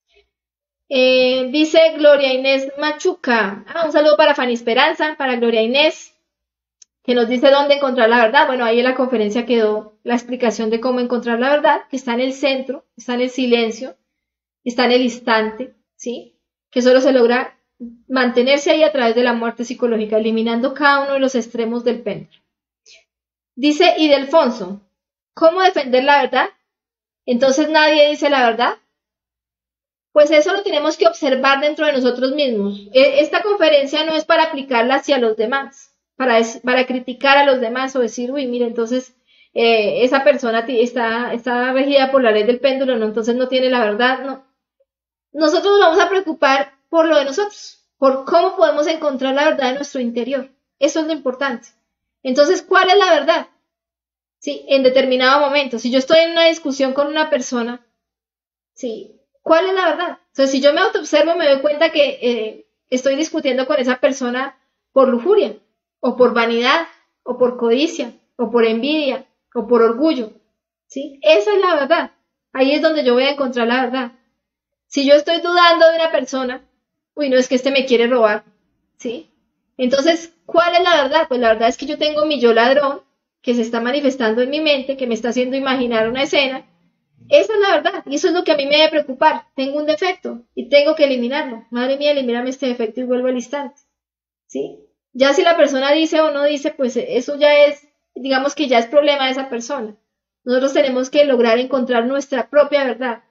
Dice Gloria Inés Machuca. Un saludo para Fanny Esperanza, para Gloria Inés, que nos dice dónde encontrar la verdad. Bueno, ahí en la conferencia quedó la explicación de cómo encontrar la verdad, que está en el centro, está en el silencio, está en el instante, ¿sí? Que solo se logra mantenerse ahí a través de la muerte psicológica, eliminando cada uno de los extremos del péndulo. Dice Ildefonso, ¿cómo defender la verdad? Entonces nadie dice la verdad. Pues eso lo tenemos que observar dentro de nosotros mismos. Esta conferencia no es para aplicarla hacia los demás, para criticar a los demás o decir, uy, mire, entonces esa persona está regida por la ley del péndulo, no, entonces no tiene la verdad, no. Nosotros nos vamos a preocupar por lo de nosotros, por cómo podemos encontrar la verdad en nuestro interior. Eso es lo importante. Entonces, ¿cuál es la verdad? Sí, en determinado momento. Si yo estoy en una discusión con una persona, sí, ¿cuál es la verdad? Entonces, si yo me autoobservo, me doy cuenta que estoy discutiendo con esa persona por lujuria, o por vanidad, o por codicia, o por envidia, o por orgullo, ¿sí? Esa es la verdad. Ahí es donde yo voy a encontrar la verdad. Si yo estoy dudando de una persona, uy, no, es que este me quiere robar, ¿sí? Entonces, ¿cuál es la verdad? Pues la verdad es que yo tengo mi yo ladrón, que se está manifestando en mi mente, que me está haciendo imaginar una escena. Esa es la verdad, y eso es lo que a mí me debe preocupar. Tengo un defecto y tengo que eliminarlo. Madre mía, elimíname este defecto y vuelvo al instante, ¿sí? Ya si la persona dice o no dice, pues eso ya es, digamos que ya es problema de esa persona. Nosotros tenemos que lograr encontrar nuestra propia verdad.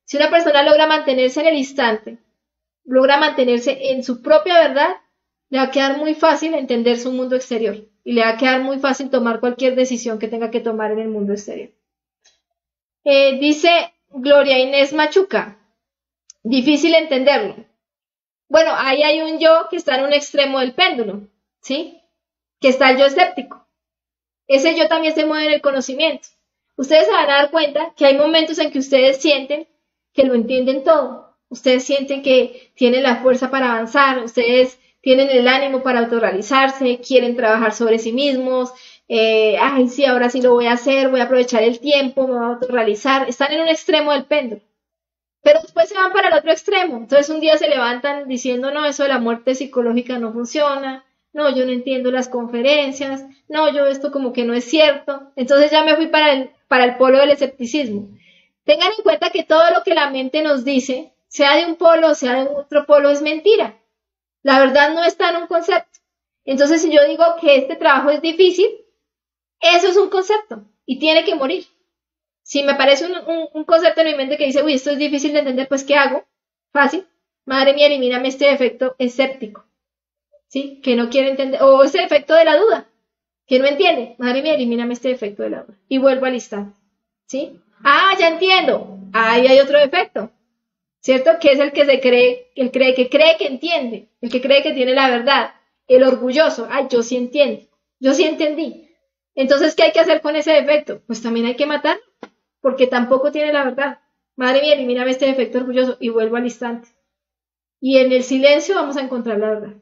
Si una persona logra mantenerse en el instante, logra mantenerse en su propia verdad, le va a quedar muy fácil entender su mundo exterior y le va a quedar muy fácil tomar cualquier decisión que tenga que tomar en el mundo exterior. Dice Gloria Inés Machuca, difícil entenderlo. Bueno, ahí hay un yo que está en un extremo del péndulo, ¿sí? Que está el yo escéptico. Ese yo también se mueve en el conocimiento. Ustedes se van a dar cuenta que hay momentos en que ustedes sienten que lo entienden todo. Ustedes sienten que tienen la fuerza para avanzar, ustedes tienen el ánimo para autorrealizarse, quieren trabajar sobre sí mismos, ay, sí, ahora sí lo voy a hacer, voy a aprovechar el tiempo, me voy a autorrealizar. Están en un extremo del péndulo. Pero después se van para el otro extremo. Entonces un día se levantan diciendo, no, eso de la muerte psicológica no funciona, no, yo no entiendo las conferencias, no, yo esto como que no es cierto. Entonces ya me fui para el polo del escepticismo. Tengan en cuenta que todo lo que la mente nos dice, sea de un polo o sea de otro polo, es mentira. La verdad no está en un concepto. Entonces si yo digo que este trabajo es difícil, eso es un concepto y tiene que morir. Si me aparece un concepto en mi mente que dice, uy, esto es difícil de entender, pues ¿qué hago? Fácil. Madre mía, elimíname este defecto escéptico. ¿Sí? Que no quiere entender. O ese defecto de la duda. Que no entiende. Madre mía, elimíname este defecto de la duda. Y vuelvo al instante. ¿Sí? Ah, ya entiendo. Ahí hay otro defecto. ¿Cierto? Que es el que se cree, el que cree que entiende. El que cree que tiene la verdad. El orgulloso. Ay, yo sí entiendo. Yo sí entendí. Entonces, ¿qué hay que hacer con ese defecto? Pues también hay que matarlo. Porque tampoco tiene la verdad. Madre mía, elimíname este defecto orgulloso y vuelvo al instante. Y en el silencio vamos a encontrar la verdad.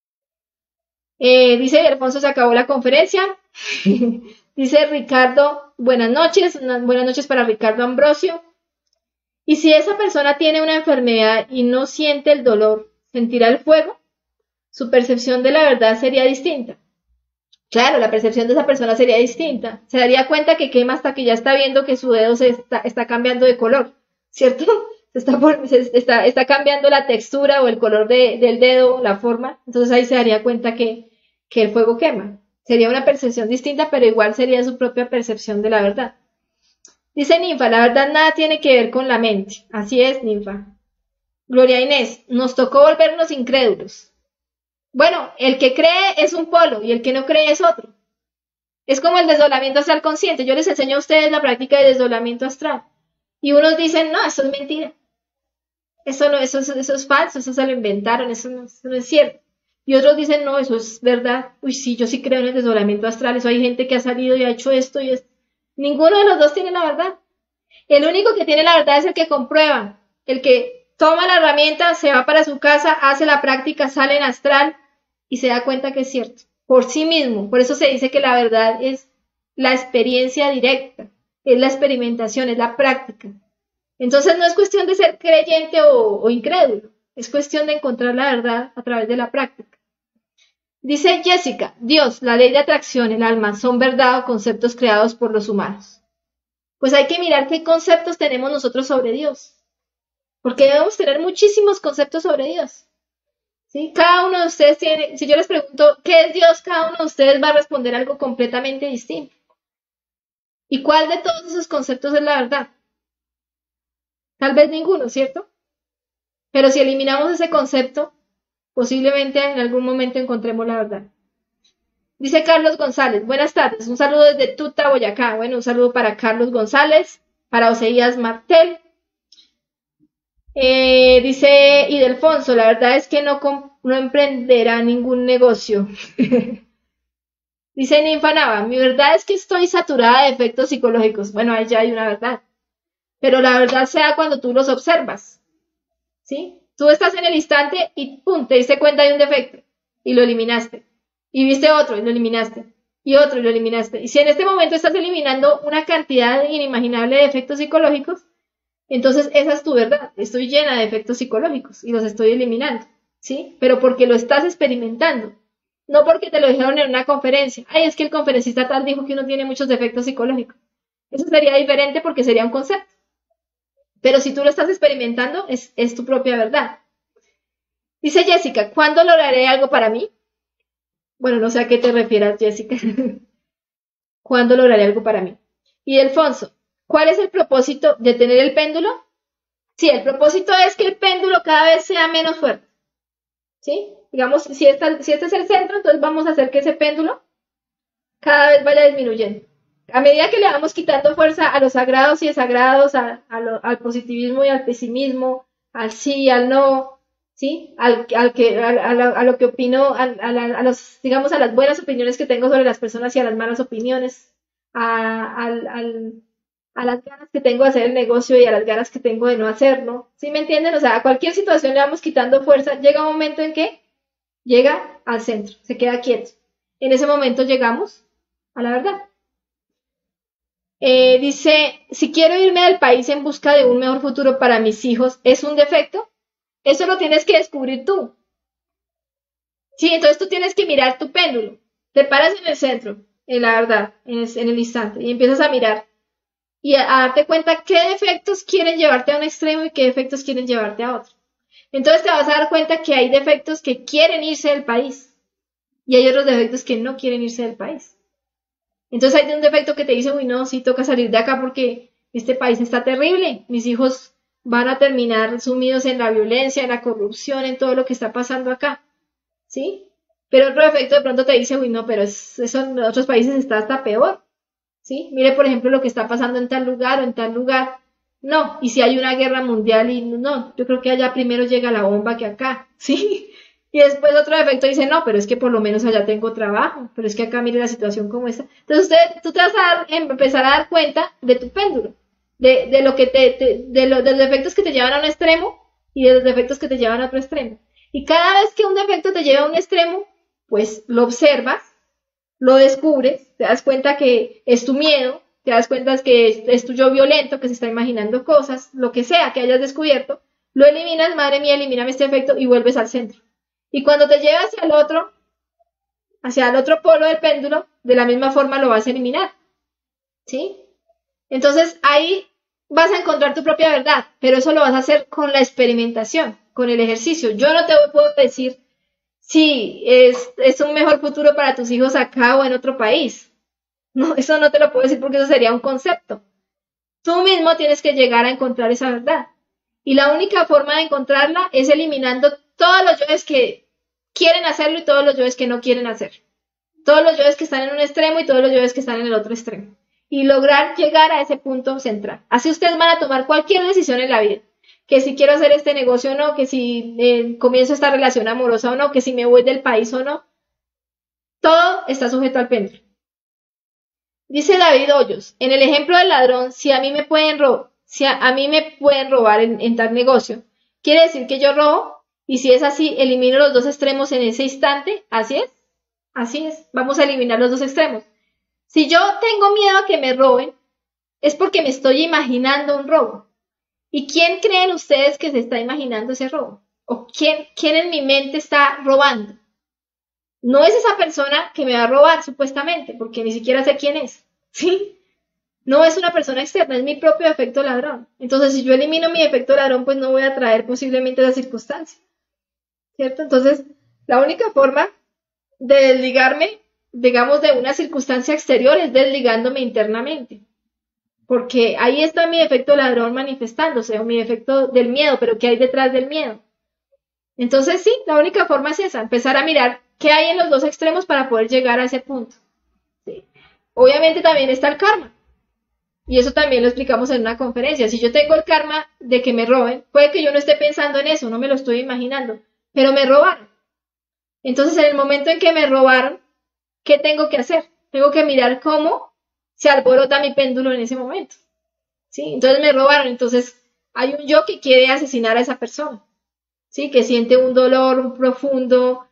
Dice Alfonso, se acabó la conferencia. Dice Ricardo, buenas noches para Ricardo Ambrosio. Y si esa persona tiene una enfermedad y no siente el dolor, sentirá el fuego, su percepción de la verdad sería distinta. Claro, la percepción de esa persona sería distinta. Se daría cuenta que quema hasta que ya está viendo que su dedo está cambiando de color, ¿cierto? Está cambiando la textura o el color del dedo, la forma. Entonces ahí se daría cuenta que el fuego quema. Sería una percepción distinta, pero igual sería su propia percepción de la verdad. Dice Ninfa, la verdad nada tiene que ver con la mente. Así es, Ninfa. Gloria Inés, nos tocó volvernos incrédulos. Bueno, el que cree es un polo y el que no cree es otro. Es como el desdoblamiento astral consciente. Yo les enseño a ustedes la práctica de desdoblamiento astral. Y unos dicen, no, eso es mentira. Eso es falso, eso se lo inventaron, eso no es cierto. Y otros dicen, no, eso es verdad. Uy, sí, yo sí creo en el desdoblamiento astral. Eso hay gente que ha salido y ha hecho esto y esto. Ninguno de los dos tiene la verdad. El único que tiene la verdad es el que comprueba. El que toma la herramienta, se va para su casa, hace la práctica, sale en astral y se da cuenta que es cierto. Por sí mismo. Por eso se dice que la verdad es la experiencia directa. Es la experimentación, es la práctica. Entonces no es cuestión de ser creyente o incrédulo. Es cuestión de encontrar la verdad a través de la práctica. Dice Jessica, Dios, la ley de atracción, el alma, son verdad o conceptos creados por los humanos. Pues hay que mirar qué conceptos tenemos nosotros sobre Dios. Porque debemos tener muchísimos conceptos sobre Dios. ¿Sí? Cada uno de ustedes tiene, si yo les pregunto qué es Dios, cada uno de ustedes va a responder algo completamente distinto. ¿Y cuál de todos esos conceptos es la verdad? Tal vez ninguno, ¿cierto? Pero si eliminamos ese concepto, posiblemente en algún momento encontremos la verdad. Dice Carlos González, buenas tardes, un saludo desde Tuta, Boyacá. Bueno, un saludo para Carlos González, para Oseías Martel. Dice Idelfonso, la verdad es que no emprenderá ningún negocio. Dice Ninfanaba, mi verdad es que estoy saturada de efectos psicológicos. Bueno, ahí ya hay una verdad. Pero la verdad se da cuando tú los observas. ¿Sí? Tú estás en el instante y pum, te diste cuenta de un defecto y lo eliminaste. Y viste otro y lo eliminaste. Y otro y lo eliminaste. Y si en este momento estás eliminando una cantidad inimaginable de efectos psicológicos, entonces esa es tu verdad. Estoy llena de efectos psicológicos y los estoy eliminando. ¿Sí? Pero porque lo estás experimentando. No porque te lo dijeron en una conferencia. Ay, es que el conferencista tal dijo que uno tiene muchos defectos psicológicos. Eso sería diferente porque sería un concepto. Pero si tú lo estás experimentando, es tu propia verdad. Dice Jessica, ¿cuándo lograré algo para mí? Bueno, no sé a qué te refieras, Jessica. ¿Cuándo lograré algo para mí? Y Alfonso, ¿cuál es el propósito de tener el péndulo? Sí, el propósito es que el péndulo cada vez sea menos fuerte. ¿Sí? Digamos, si este es el centro, entonces vamos a hacer que ese péndulo cada vez vaya disminuyendo. A medida que le vamos quitando fuerza a los sagrados y desagrados, al positivismo y al pesimismo, al sí y al no, ¿sí? A lo que opino, digamos, a las buenas opiniones que tengo sobre las personas y a las malas opiniones, a las ganas que tengo de hacer el negocio y a las ganas que tengo de no hacerlo. ¿Sí me entienden? O sea, a cualquier situación le vamos quitando fuerza. Llega un momento en que llega al centro, se queda quieto. En ese momento llegamos a la verdad. Dice, si quiero irme del país en busca de un mejor futuro para mis hijos, ¿es un defecto? Eso lo tienes que descubrir tú. Sí, entonces tú tienes que mirar tu péndulo. Te paras en el centro, en la verdad, en el instante, y empiezas a mirar y a darte cuenta qué defectos quieren llevarte a un extremo y qué defectos quieren llevarte a otro. Entonces te vas a dar cuenta que hay defectos que quieren irse del país y hay otros defectos que no quieren irse del país. Entonces hay un defecto que te dice, uy, no, sí toca salir de acá porque este país está terrible, mis hijos van a terminar sumidos en la violencia, en la corrupción, en todo lo que está pasando acá, ¿sí? Pero otro defecto de pronto te dice, uy, no, pero eso en otros países está hasta peor, ¿sí? Mire, por ejemplo, lo que está pasando en tal lugar o en tal lugar. No, y si hay una guerra mundial y no, yo creo que allá primero llega la bomba que acá, ¿sí? Y después otro defecto dice, no, pero es que por lo menos allá tengo trabajo, pero es que acá mire la situación como está. Entonces tú te vas a empezar a dar cuenta de tu péndulo, de lo que de los defectos que te llevan a un extremo y de los defectos que te llevan a otro extremo. Y cada vez que un defecto te lleva a un extremo, pues lo observas, lo descubres, te das cuenta que es tu miedo, te das cuenta que es tu yo violento, que se está imaginando cosas, lo que sea que hayas descubierto, lo eliminas, madre mía, elimíname este efecto y vuelves al centro. Y cuando te lleva hacia el otro polo del péndulo, de la misma forma lo vas a eliminar. ¿Sí? Entonces ahí vas a encontrar tu propia verdad, pero eso lo vas a hacer con la experimentación, con el ejercicio. Yo no te puedo decir si es un mejor futuro para tus hijos acá o en otro país. No, eso no te lo puedo decir porque eso sería un concepto. Tú mismo tienes que llegar a encontrar esa verdad. Y la única forma de encontrarla es eliminando todos los yoes que quieren hacerlo y todos los yoes que no quieren hacer. Todos los yoes que están en un extremo y todos los yoes que están en el otro extremo. Y lograr llegar a ese punto central. Así ustedes van a tomar cualquier decisión en la vida. Que si quiero hacer este negocio o no, que si comienzo esta relación amorosa o no, que si me voy del país o no. Todo está sujeto al péndulo. Dice David Hoyos, en el ejemplo del ladrón, si a mí me pueden robar en tal negocio, quiere decir que yo robo, y si es así, elimino los dos extremos en ese instante. Así es, vamos a eliminar los dos extremos. Si yo tengo miedo a que me roben, es porque me estoy imaginando un robo. ¿Y quién creen ustedes que se está imaginando ese robo? ¿O quién en mi mente está robando? No es esa persona que me va a robar, supuestamente, porque ni siquiera sé quién es, ¿sí? No es una persona externa, es mi propio efecto ladrón. Entonces, si yo elimino mi efecto ladrón, pues no voy a traer posiblemente esa circunstancia, ¿cierto? Entonces, la única forma de desligarme, digamos, de una circunstancia exterior es desligándome internamente. Porque ahí está mi efecto ladrón manifestándose, o mi efecto del miedo, pero ¿qué hay detrás del miedo? Entonces, sí, la única forma es esa, empezar a mirar qué hay en los dos extremos para poder llegar a ese punto. ¿Sí? Obviamente también está el karma. Y eso también lo explicamos en una conferencia. Si yo tengo el karma de que me roben, puede que yo no esté pensando en eso, no me lo estoy imaginando, pero me robaron. Entonces, en el momento en que me robaron, ¿qué tengo que hacer? Tengo que mirar cómo se alborota mi péndulo en ese momento. ¿Sí? Entonces me robaron, entonces hay un yo que quiere asesinar a esa persona. ¿Sí? Que siente un dolor un profundo,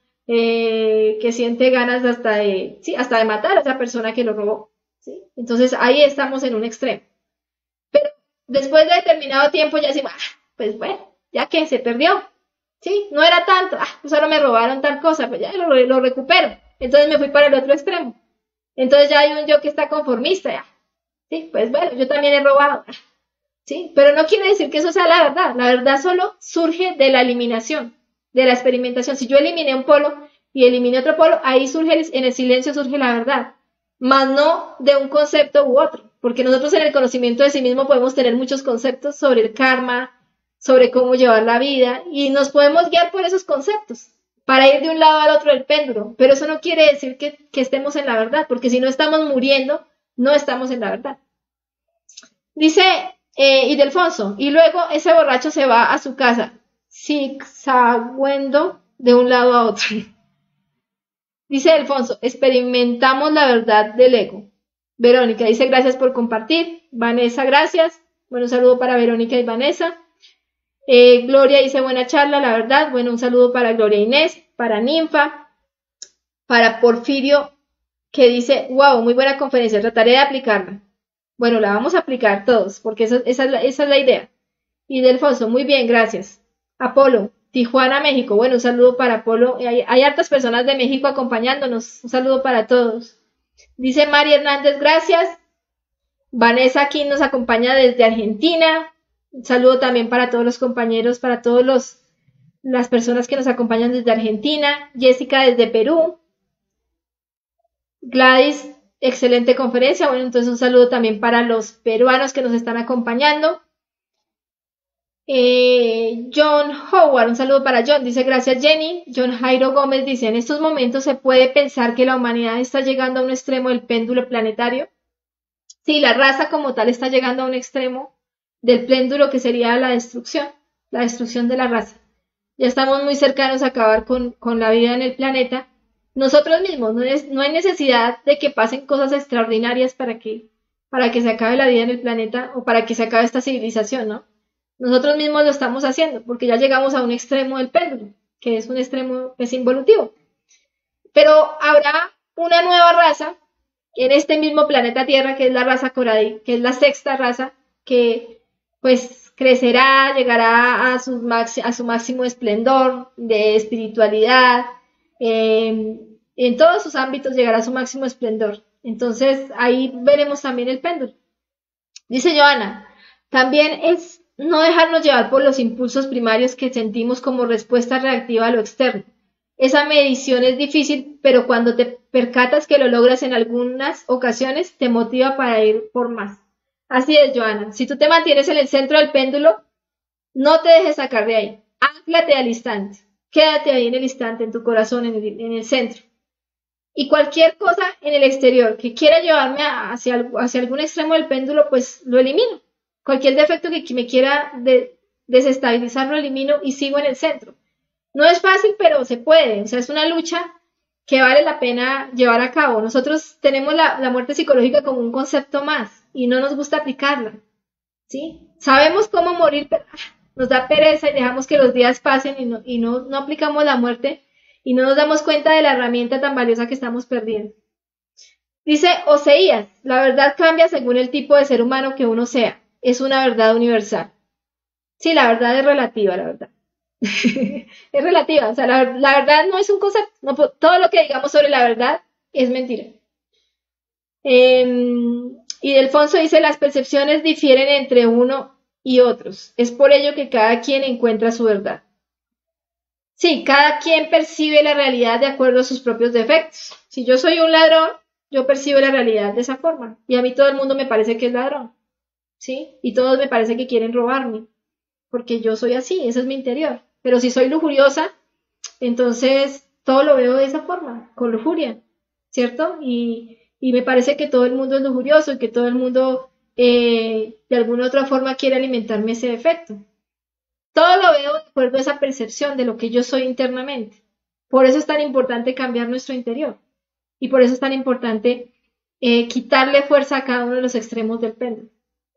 que siente ganas hasta de matar a esa persona que lo robó. ¿Sí? Entonces ahí estamos en un extremo. Pero después de determinado tiempo ya decimos, pues bueno, ya que se perdió. ¿Sí? No era tanto, pues solo me robaron tal cosa, pues ya lo recupero. Entonces me fui para el otro extremo. Entonces ya hay un yo que está conformista, ya. ¿Sí? Pues bueno, yo también he robado. ¿Sí? Pero no quiere decir que eso sea la verdad. La verdad solo surge de la eliminación, de la experimentación. Si yo eliminé un polo y eliminé otro polo, ahí surge, en el silencio surge la verdad. Más no de un concepto u otro. Porque nosotros en el conocimiento de sí mismo podemos tener muchos conceptos sobre el karma, sobre cómo llevar la vida y nos podemos guiar por esos conceptos para ir de un lado al otro del péndulo, pero eso no quiere decir que estemos en la verdad, porque si no estamos muriendo, no estamos en la verdad. Dice Ildefonso, y luego ese borracho se va a su casa, zigzaguendo de un lado a otro. Dice Alfonso, experimentamos la verdad del ego. Verónica dice, gracias por compartir. Vanessa, gracias. Bueno, un saludo para Verónica y Vanessa. Gloria dice, buena charla, la verdad. Bueno, un saludo para Gloria Inés, para Ninfa, para Porfirio, que dice, wow, muy buena conferencia, trataré de aplicarla. Bueno, la vamos a aplicar todos, porque esa es la idea. Y Delfonso, muy bien, gracias. Apolo, Tijuana, México. Bueno, un saludo para Apolo. Hay hartas personas de México acompañándonos. Un saludo para todos. Dice Mari Hernández, gracias. Vanessa aquí nos acompaña desde Argentina. Un saludo también para todos los compañeros, para todas las personas que nos acompañan desde Argentina. Jessica desde Perú. Gladys, excelente conferencia. Bueno, entonces un saludo también para los peruanos que nos están acompañando. John Howard, un saludo para John, dice gracias Jenny. John Jairo Gómez dice, en estos momentos se puede pensar que la humanidad está llegando a un extremo del péndulo planetario. Sí, la raza como tal está llegando a un extremo del péndulo que sería la destrucción de la raza. Ya estamos muy cercanos a acabar con la vida en el planeta. Nosotros mismos, no hay necesidad de que pasen cosas extraordinarias para que se acabe la vida en el planeta o para que se acabe esta civilización, ¿no? Nosotros mismos lo estamos haciendo porque ya llegamos a un extremo del péndulo, que es un extremo involutivo. Pero habrá una nueva raza en este mismo planeta Tierra, que es la raza Coradí, que es la sexta raza, que pues crecerá, llegará a su máximo esplendor de espiritualidad, en todos sus ámbitos llegará a su máximo esplendor. Entonces ahí veremos también el péndulo. Dice Joana, también es no dejarnos llevar por los impulsos primarios que sentimos como respuesta reactiva a lo externo. Esa medición es difícil, pero cuando te percatas que lo logras en algunas ocasiones, te motiva para ir por más. Así es, Joana. Si tú te mantienes en el centro del péndulo, no te dejes sacar de ahí. Ánclate al instante. Quédate ahí en el instante, en tu corazón, en el centro. Y cualquier cosa en el exterior que quiera llevarme hacia algún extremo del péndulo, pues lo elimino. Cualquier defecto que me quiera desestabilizar lo elimino y sigo en el centro. No es fácil, pero se puede. O sea, es una lucha que vale la pena llevar a cabo. Nosotros tenemos la muerte psicológica como un concepto más y no nos gusta aplicarla, ¿sí? Sabemos cómo morir, pero nos da pereza y dejamos que los días pasen y no aplicamos la muerte y no nos damos cuenta de la herramienta tan valiosa que estamos perdiendo. Dice Oseías, la verdad cambia según el tipo de ser humano que uno sea. Es una verdad universal. Sí, la verdad es relativa, la verdad. Es relativa, o sea, la verdad no es un concepto. No, todo lo que digamos sobre la verdad es mentira. Y Delfonso dice, las percepciones difieren entre uno y otros. Es por ello que cada quien encuentra su verdad. Sí, cada quien percibe la realidad de acuerdo a sus propios defectos. Si yo soy un ladrón, yo percibo la realidad de esa forma. Y a mí todo el mundo me parece que es ladrón. ¿Sí? Y todos me parece que quieren robarme, porque yo soy así, ese es mi interior. Pero si soy lujuriosa, entonces todo lo veo de esa forma, con lujuria, ¿cierto? Y me parece que todo el mundo es lujurioso y que todo el mundo de alguna otra forma quiere alimentarme ese defecto. Todo lo veo de acuerdo a esa percepción de lo que yo soy internamente. Por eso es tan importante cambiar nuestro interior. Y por eso es tan importante quitarle fuerza a cada uno de los extremos del péndulo.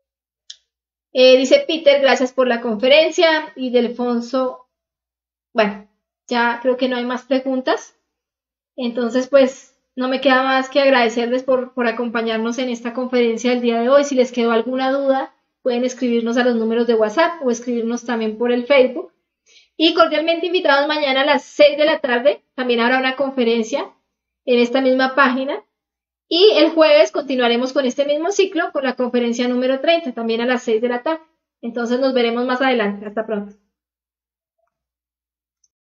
Dice Peter, gracias por la conferencia. Y Delfonso, bueno, ya creo que no hay más preguntas. Entonces, pues, no me queda más que agradecerles por acompañarnos en esta conferencia del día de hoy. Si les quedó alguna duda, pueden escribirnos a los números de WhatsApp o escribirnos también por el Facebook. Y cordialmente invitados mañana a las 6 de la tarde. También habrá una conferencia en esta misma página. Y el jueves continuaremos con este mismo ciclo con la conferencia número 30, también a las 6 de la tarde. Entonces nos veremos más adelante. Hasta pronto.